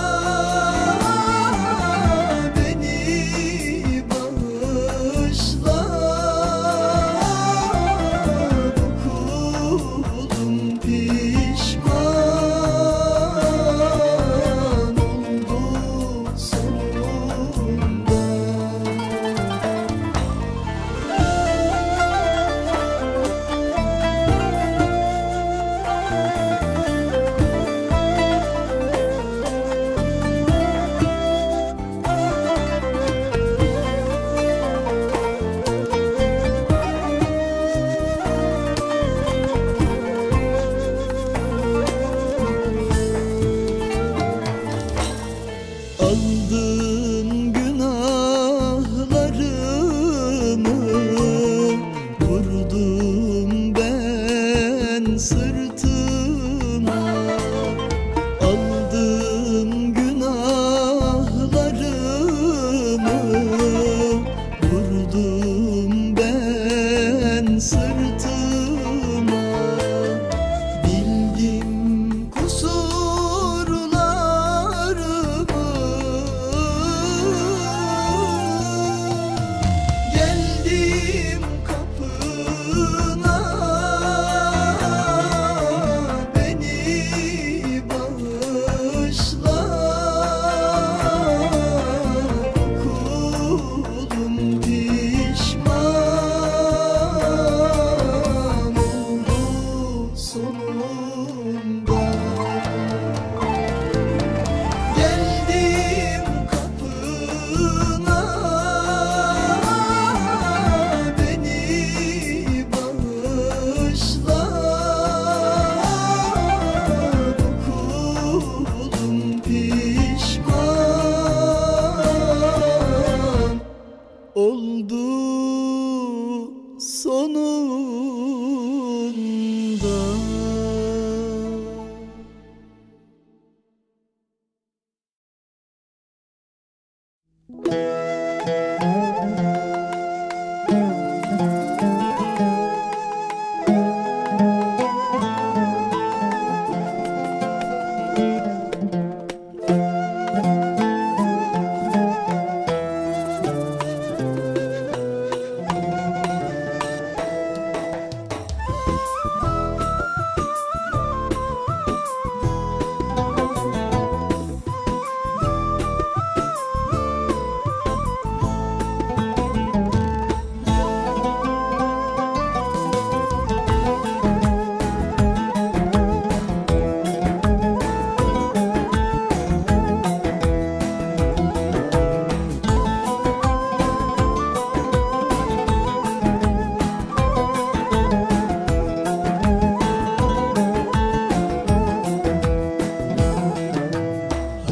beni bağışla. Kulum pişman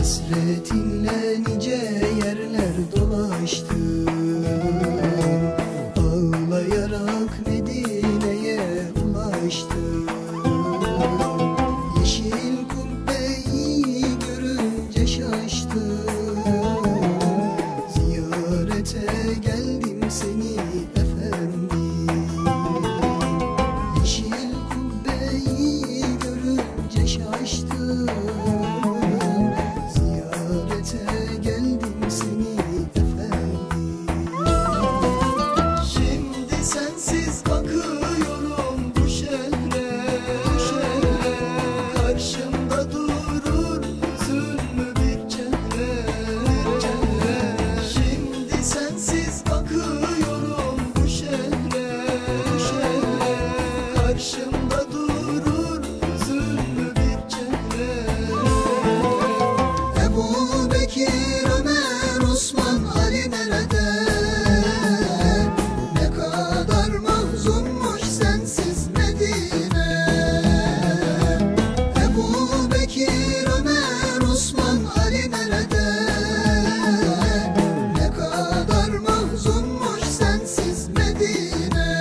Hasretinle nice yerler dolaştım, ağlayarak Medine'ye ulaştım. Yeşil kubbeyi görünce şaştım, ziyarete geldim seni efendim. Yeşil kubbeyi görünce şaştım, geldim seni efendim. Şimdi sensiz bakıyorum bu şehre, bu şehre. Karşımda durur hüzünlü bir çehre, bir çehre. Şimdi sensiz bakıyorum bu şehre, bu şehre. Karşımda durur hüzünlü bir çehre. Ebu Bekir, Ömer, Osman, Ali nerede? Ne kadar mahzunmuş sensiz Medine. Ebu Bekir, Ömer, Osman, Ali nerede? Ne kadar mahzunmuş sensiz Medine.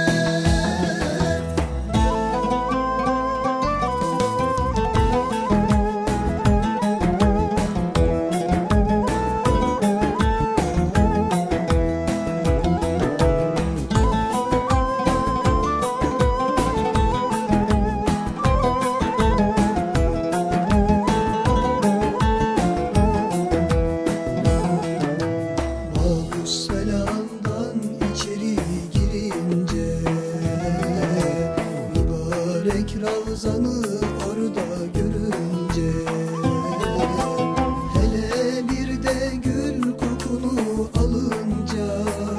Selamdan içeri girince, mübarek Ravzanı orada görünce, hele bir de gül kokunu alınca,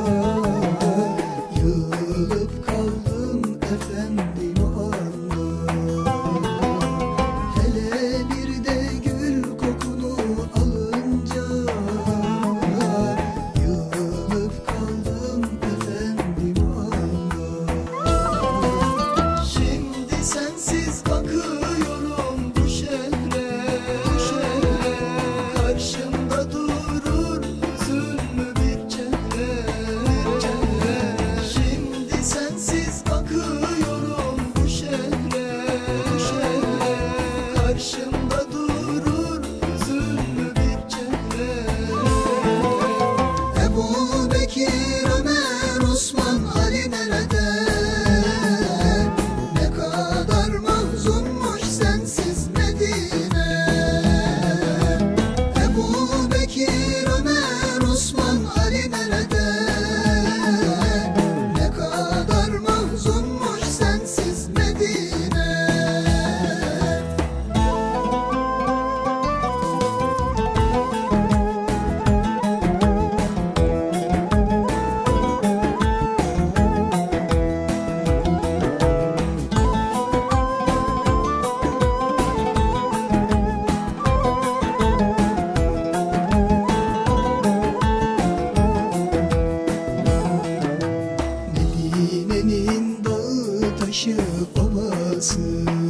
yığılıp kaldım efendim o anda. Hele bir de gül kokunu alınca, sensiz bakıyorum bu şehre, bu şehre. Karşımda durur hüzünlü bir çehre, bir çehre. Şimdi sensiz bakıyorum bu şehre, bu şehre. Karşımda durur hüzünlü bir çehre. Ebu Bekir, Ömer, Osman, Ali nerede? Mahzunmuş sensiz Medine. Ebu Bekir, Ömer, Osman, Ali nerede? Ne kadar mahzunmuş sensiz Medine. Medine'nin dağı taşı ovası,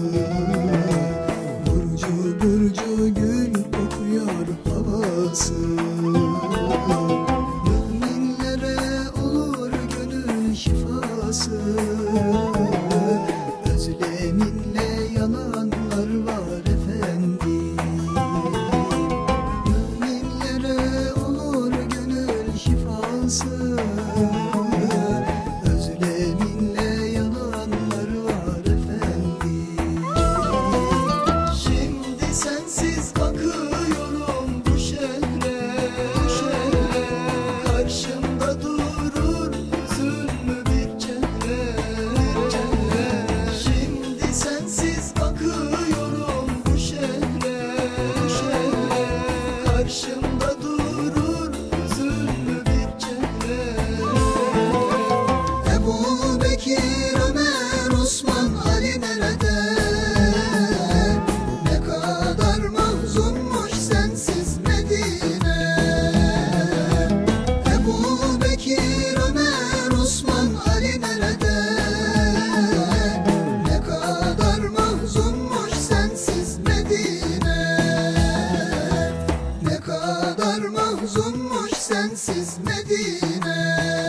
burcu burcu gül kokuyor havası. Müminlere olur gönül şifası, özleminle yananlar var efendim. Müminlere olur gönül şifası, özleminle yananlar var efendim. Şimdi sensiz bakıyorum bu şehre, bu şehre. Karşımda durur hüzünlü bir çehre, bir çehre. Şimdi sensiz bakıyorum bu şehre, bu şehre. Karşımda durur hüzünlü bir çehre. Ebu Bekir, Ömer, Osman, Ali nerede? Ne kadar mahzunmuş sensiz Medine. Ebu Bekir, Ömer, Osman, Ali nerede? Ne kadar mahzunmuş sensiz Medine. Ne uzunmuş sensiz Medine.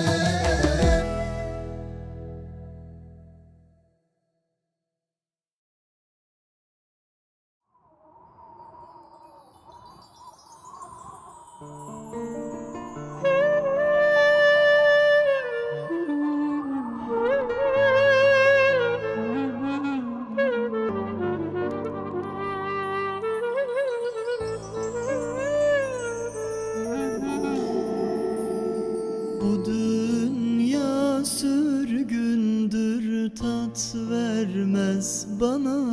Bu dünya sürgündür, tat vermez bana.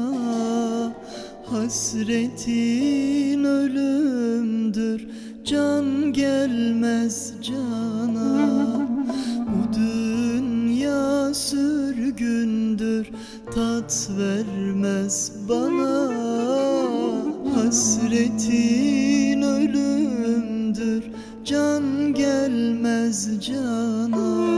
Hasretin ölümdür, can gelmez cana. Bu dünya sürgündür, tat vermez bana. Hasretin ölümdür, can gelmez cana.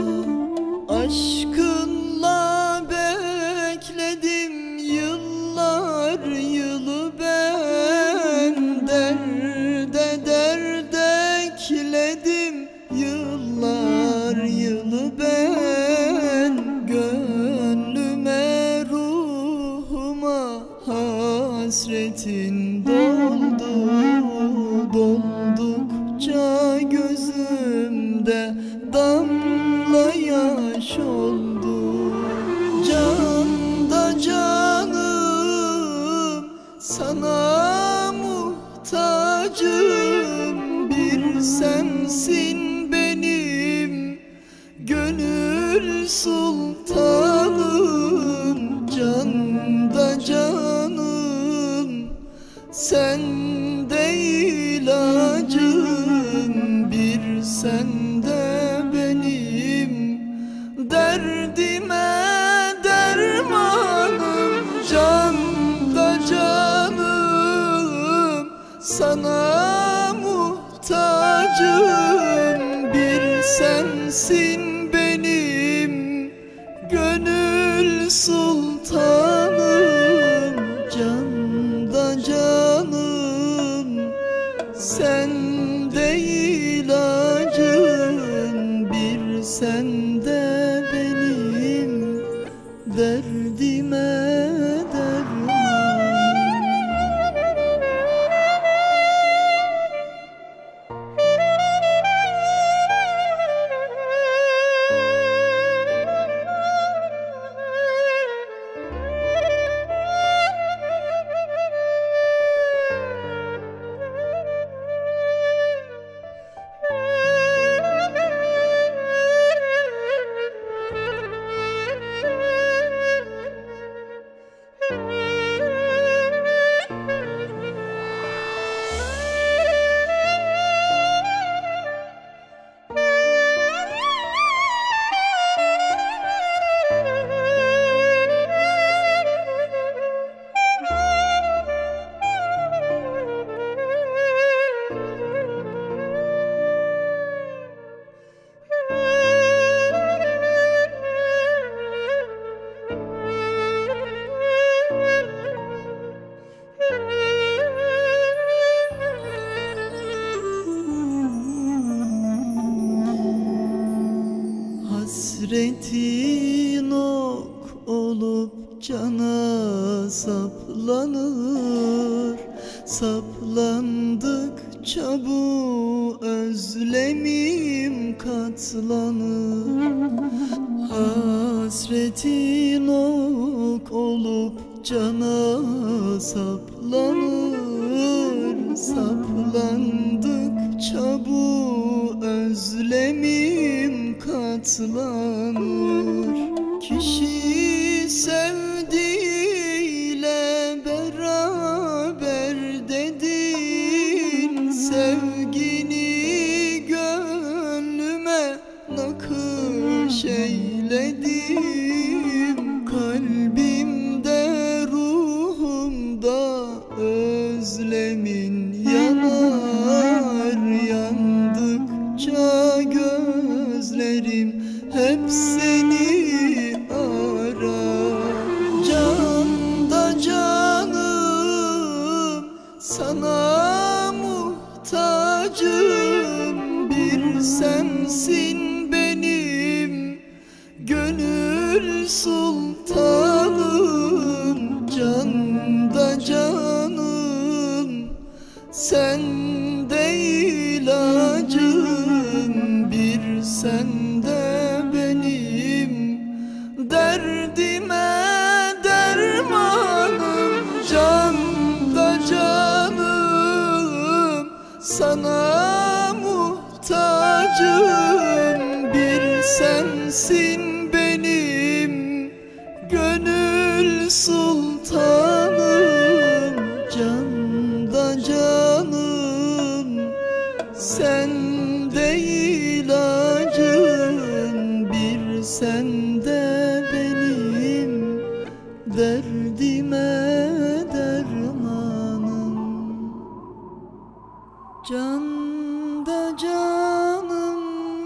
Aşkınla bekledim yıllar yılı ben, derde derde ekledim yıllar yılı ben. Gönlüme ruhuma hasretin doldu, doldukça gözümde damla yaş oldu. Canda canım, sana muhtacım. Bir sensin benim gönül sultanım. Canda canım, sen de ilacım. Bir sende benim derdime dermanım. Canda canım, sana muhtacım. Bir sensin benim gönül sultanım. Canda canım, sen de ilacım. Bir sende benim derdime derman. Hasretin ok olup cana saplanır. Saplandıkça bu özlemim katlanır. Hasretin ok olup cana saplanır. Saplandıkça bu özlemim katlanır. Kişi sevdiğiyle beraber dedin, sevgini gönlüme nakış eyledim. Kalbimde ruhumda özlemin yanar. Yandıkça gözlerim hep seni arar. Canda canım, sana muhtaç. ilacım, bir sensin benim gönül sultanım, canda canım, sen de ilacım, bir sen de benim derdime dermanım, canda canım, sana muhtacım, bir sensin benim gönül sultanım, canda canım, sen de ilacım, bir sen de benim derdime dermanım, canda canım.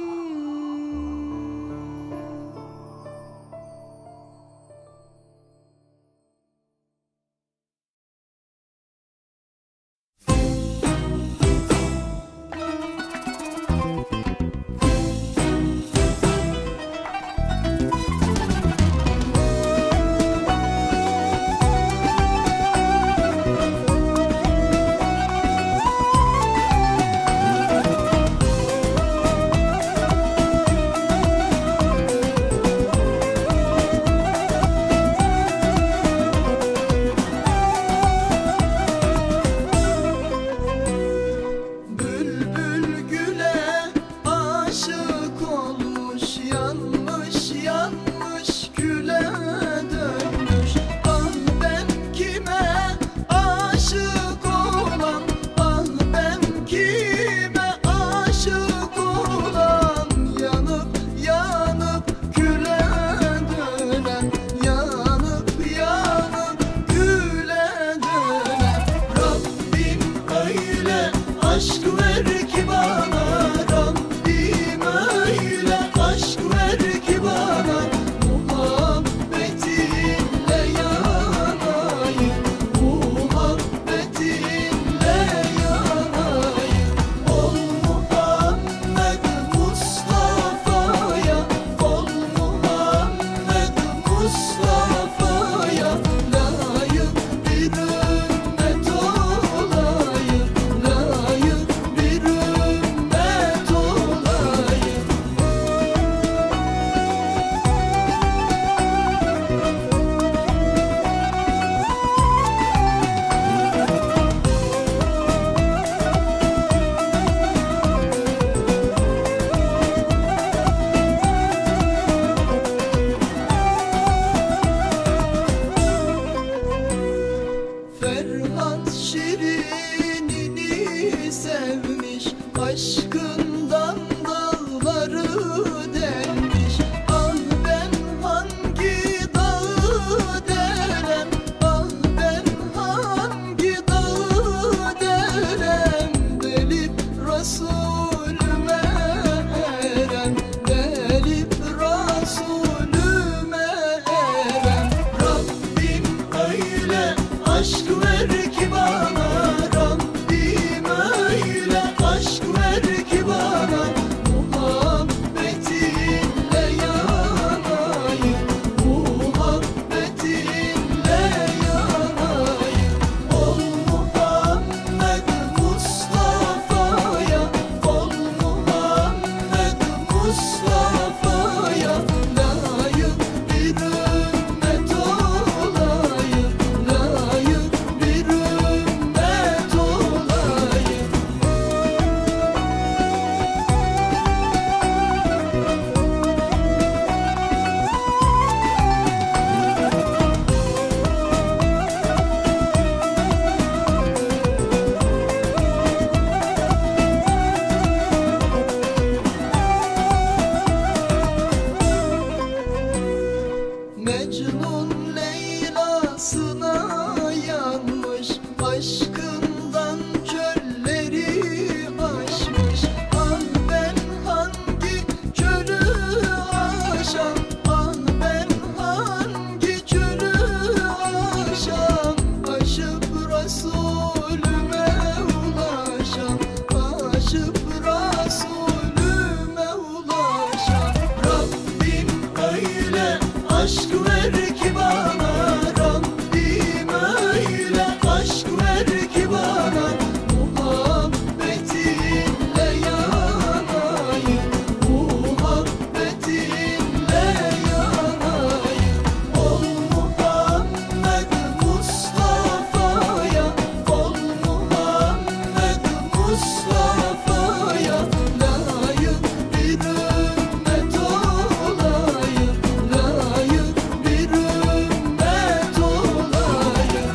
Aşkından dağları delmiş. Ah ben hangi dağı delem, ah ben hangi dağı delem, delip Resulüme erem, delip Resulüme erem. Rabbim öyle aşk ver ki bana, Rabbim öyle aşk ver ki bana. Mustafa'ya layık bir ümmet olayım, layık bir ümmet olayım.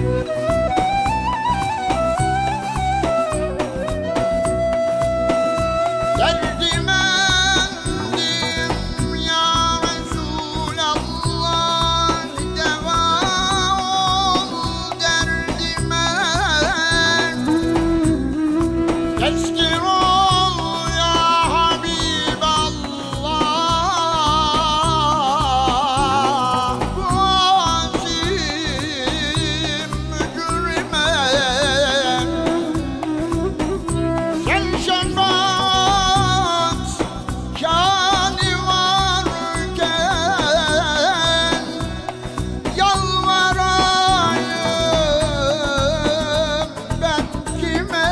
Derdim endim ya Resulallah, deva ol derdime. Tezkir ol ya Habiballah, bu azim mücrime. Sen şefaat kâni varken yalvarayım ben kime?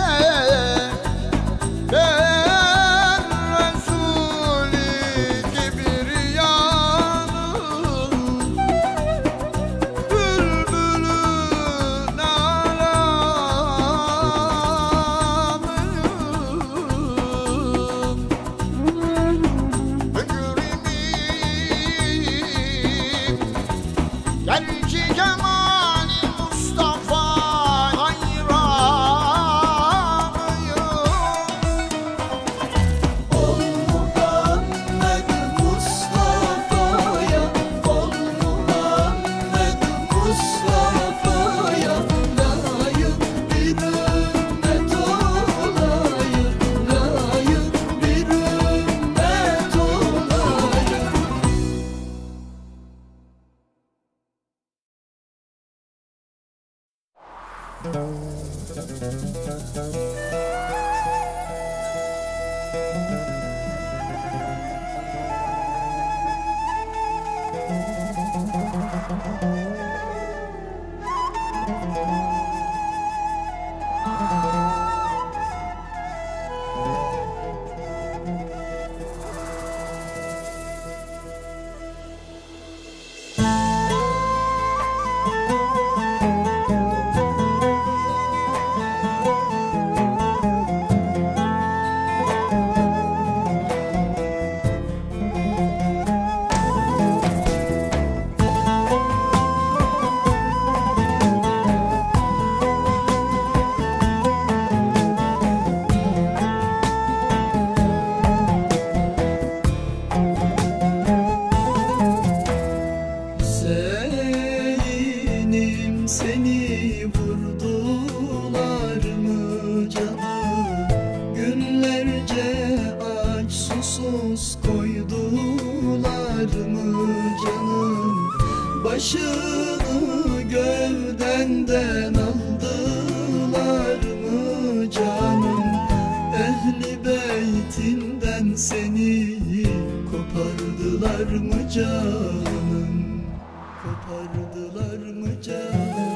Ben Resul-i Kibriyan'ın bülbülün alamıyım. Mücrimim gerçi cemali Mustafa hayranıyım. Ol Muhammed Mustafa'ya, ol Muhammed Mustafa'ya layık bir ümmet olayım, layık bir ümmet olayım. Hüseyin'im seni vurdular mı canım? Günlerce aç susuz koydular mı canım? Başını gövdenden aldılar mı canım? Ehli beytinden seni kopardılar mı canım? Kopardılar mı canım?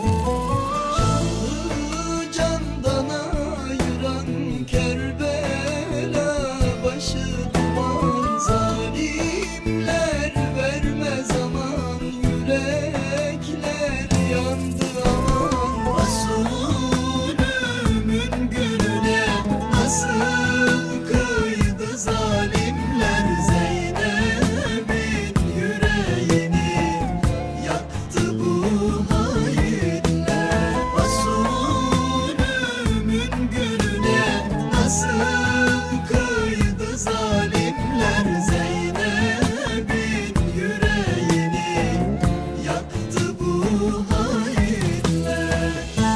Canı candan ayıran Kerbela başı duman, zalimler vermez aman, yürekler yandı aman. Resulümün gülüne nasıl kıydı zalimler, Zeynep'in yüreğini yaktı bu hainler. Resulümün gülüne nasıl kıydı zalimler, Zeynep'in yüreğini yaktı bu hainler.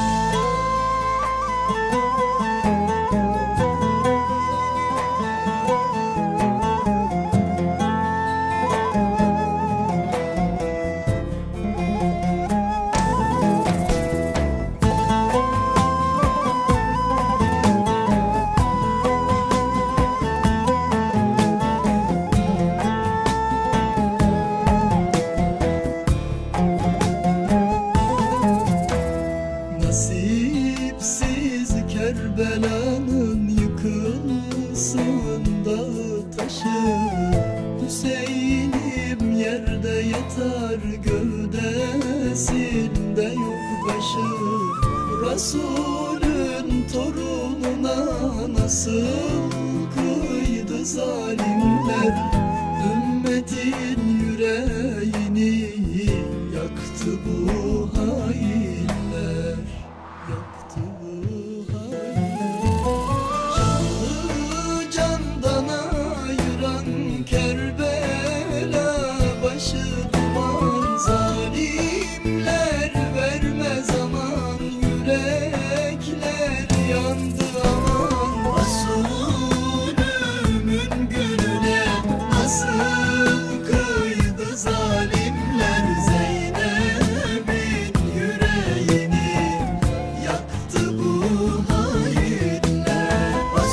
Nasipsiz Kerbela'nın yıkılsın dağı taşı, Hüseyin'im yerde yatar, gövdesinde yok başı. Resulün torununa nasıl kıydı zalimler. Ümmetin yüreğini yaktı bu hainler, yaktı bu hainler. Canı candan ayıran Kerbela başı duman, zalimler vermez aman, yürekler yandı aman. Resulümün gülüne nasıl kıydı zalimler. Zeynep'in yüreğini yaktı bu hainler.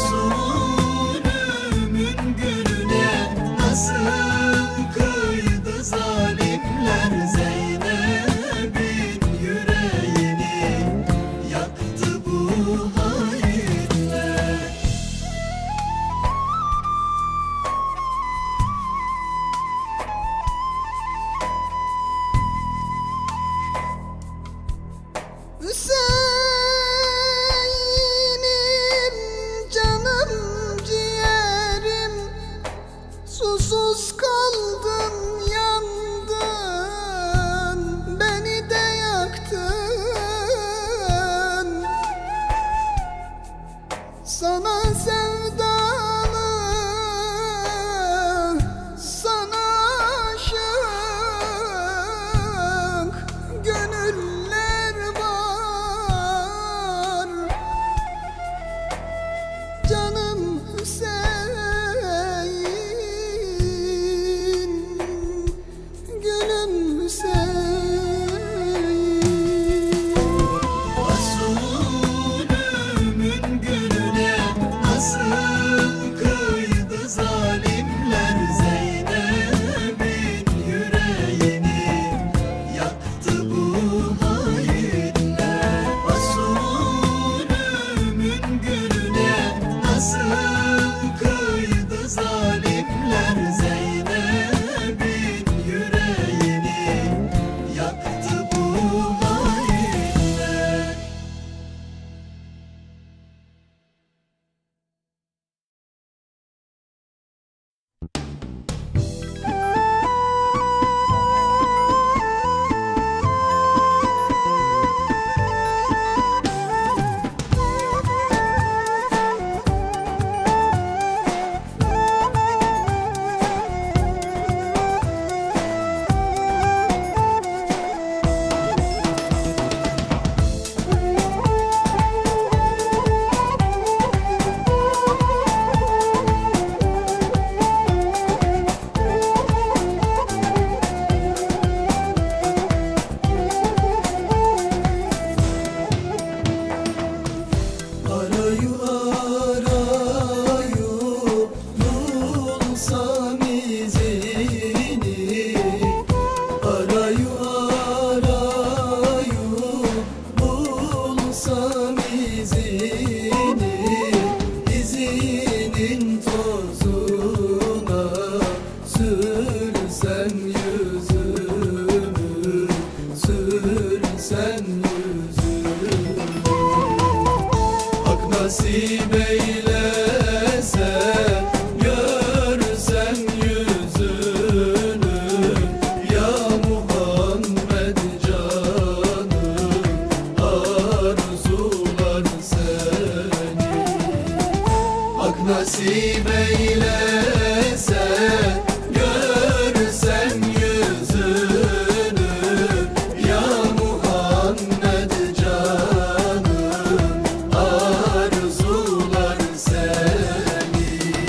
Resulümün gülüne nasıl kıydı zalimler. Zeynep'in yüreğini yaktı bu hainler. Hüseyin'im canım ciğerim, susuz kaldım yandın, beni de yaktın. Sana sevdalı, sana aşık gönüller var. Canım Hüseyin, gülüm Hüseyin. Resulümün gülüne nasıl kıydı zalimler. Zeynep'in yüreğini yaktı bu hainler. Resulümün gülüne nasıl kıydı zalimler. Zeynep'in yüreğini yaktı bu hainler. Arayı arayı bulsam izini, arayı arayı bulsam izini, izinin tozuna sürsem yüzümü, sürsem yüzümü. Hak nasip eylese görsem yüzünü, ya Muhammed canım arzular seni. Hak nasip eylese görsem yüzünü, ya Muhammed canım arzular seni.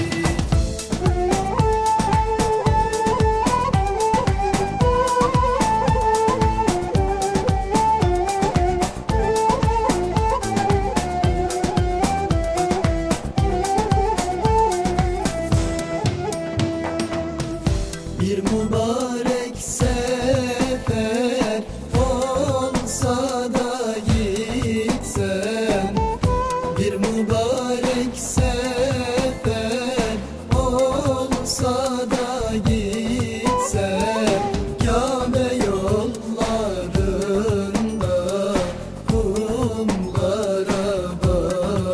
Bir mübarek sefer olsa da gitsem, bir mübarek sefer olsa da gitsem, Kabe yollarında kumlara bak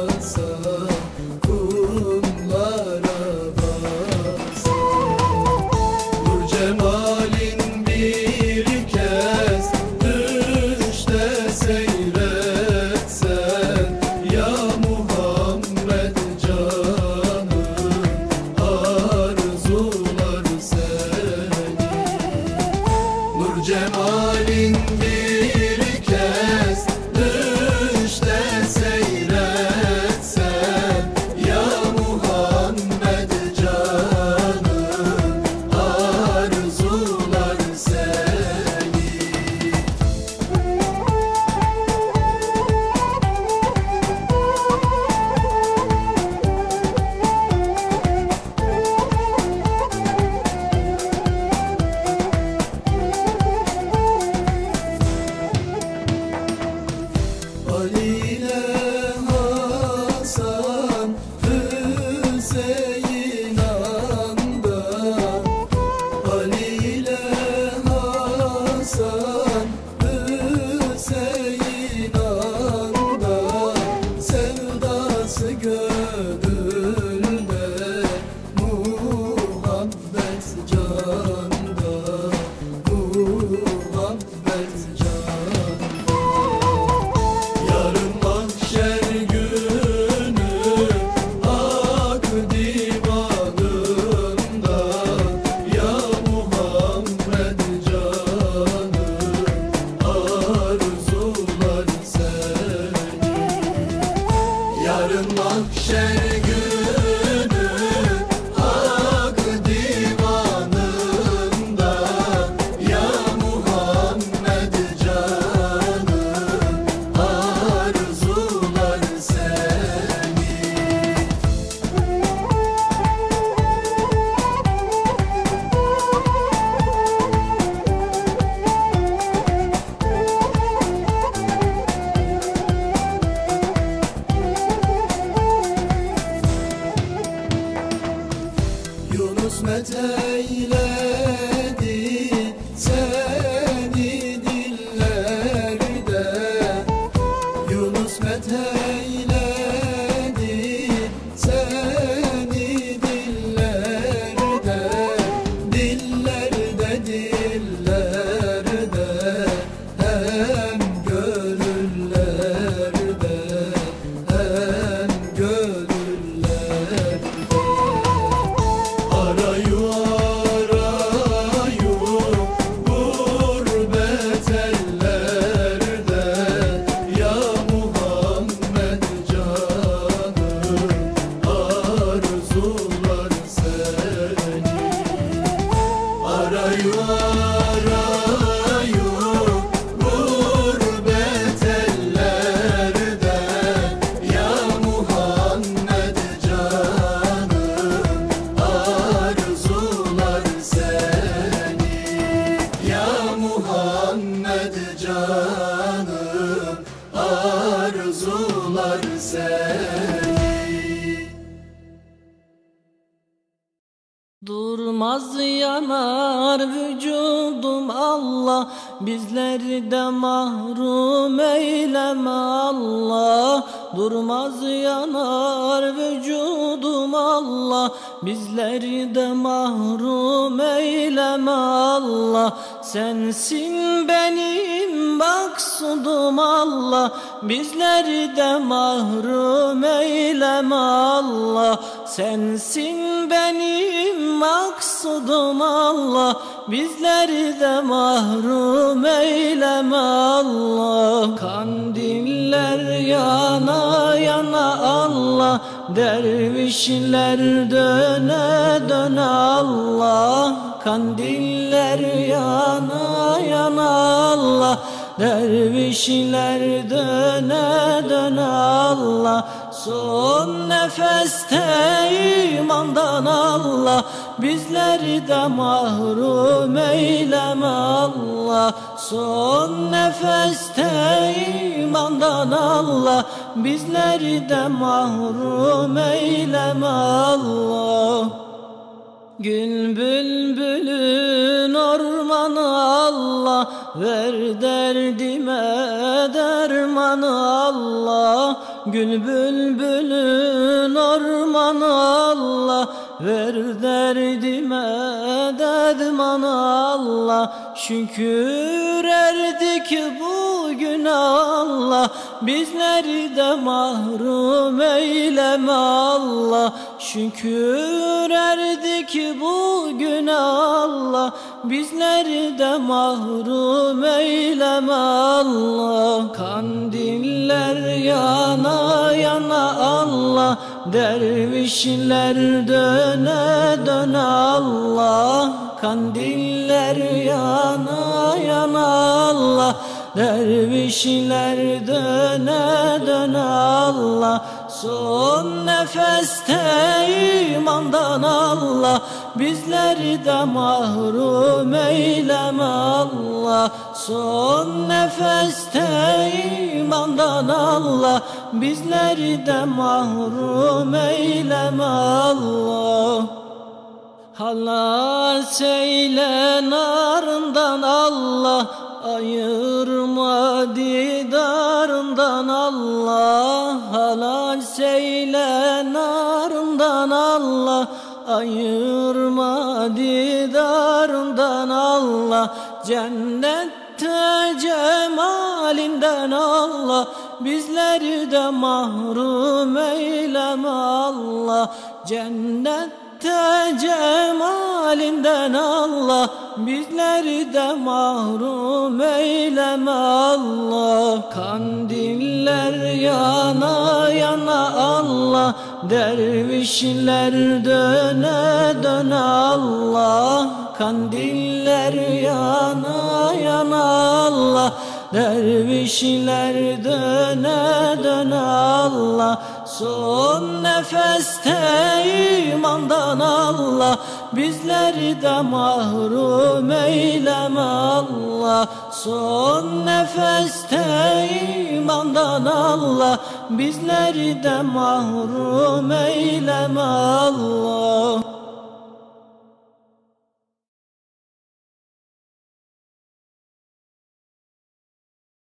met eyledi seni dillerde, Yunus met eyledi seni dillerde, dillerde dillerde, hem gönüllerde, hem gönüllerde. Arayu arayu gurbet ellerde, ya Muhammed canım arzular seni. Arayu arayu gurbet ellerde, ya Muhammed canım arzular seni. Ya Muhammed canım arzular seni. Durmaz yanar vücudum Allah, bizleri de mahrum eyleme Allah. Durmaz yanar vücudum Allah, bizleri de mahrum eyleme Allah. Sensin benim maksudum Allah, bizleri de mahrum eyleme Allah. Sensin benim maksudum Allah, bizleri de mahrum eyleme Allah. Kandiller yana yana Allah, dervişler döne döne Allah. Kandiller yana yana Allah, dervişler döne döne Allah. Son nefeste imandan Allah, bizleri de mahrum eyleme Allah. Son nefeste imandan Allah, bizleri de mahrum eyleme Allah. Gül bülbülün ormanı Allah, ver derdime dermanı Allah. Gül bülbülün ormanı Allah, ver derdime dermanı Allah. Şükür erdik bugün Allah, bizleri de mahrum eyleme Allah. Şükür erdik bugün Allah, bizleri de mahrum eyleme Allah. Kandiller yana yana Allah, dervişler döne döne Allah. Kandiller yana yana Allah, dervişler döne döne Allah. Son nefeste imandan Allah, bizleri de mahrum eyleme Allah. Son nefeste imandan Allah, bizleri de mahrum eyleme Allah. Halas eyle narından Allah, ayırma didarından Allah. Halas eyle narından Allah, ayırma didarından Allah. Cennette cemalinden Allah, bizleri de mahrum eyleme Allah. Cennette cemalinden Allah, bizleri de mahrum eyleme Allah. Kandiller yana yana Allah, dervişler döne döne Allah. Kandiller yana yana Allah, dervişler döne döne Allah. Son nefeste imandan Allah, bizleri de mahrum eyleme Allah. Son nefeste imandan Allah, bizleri de mahrum eyleme Allah.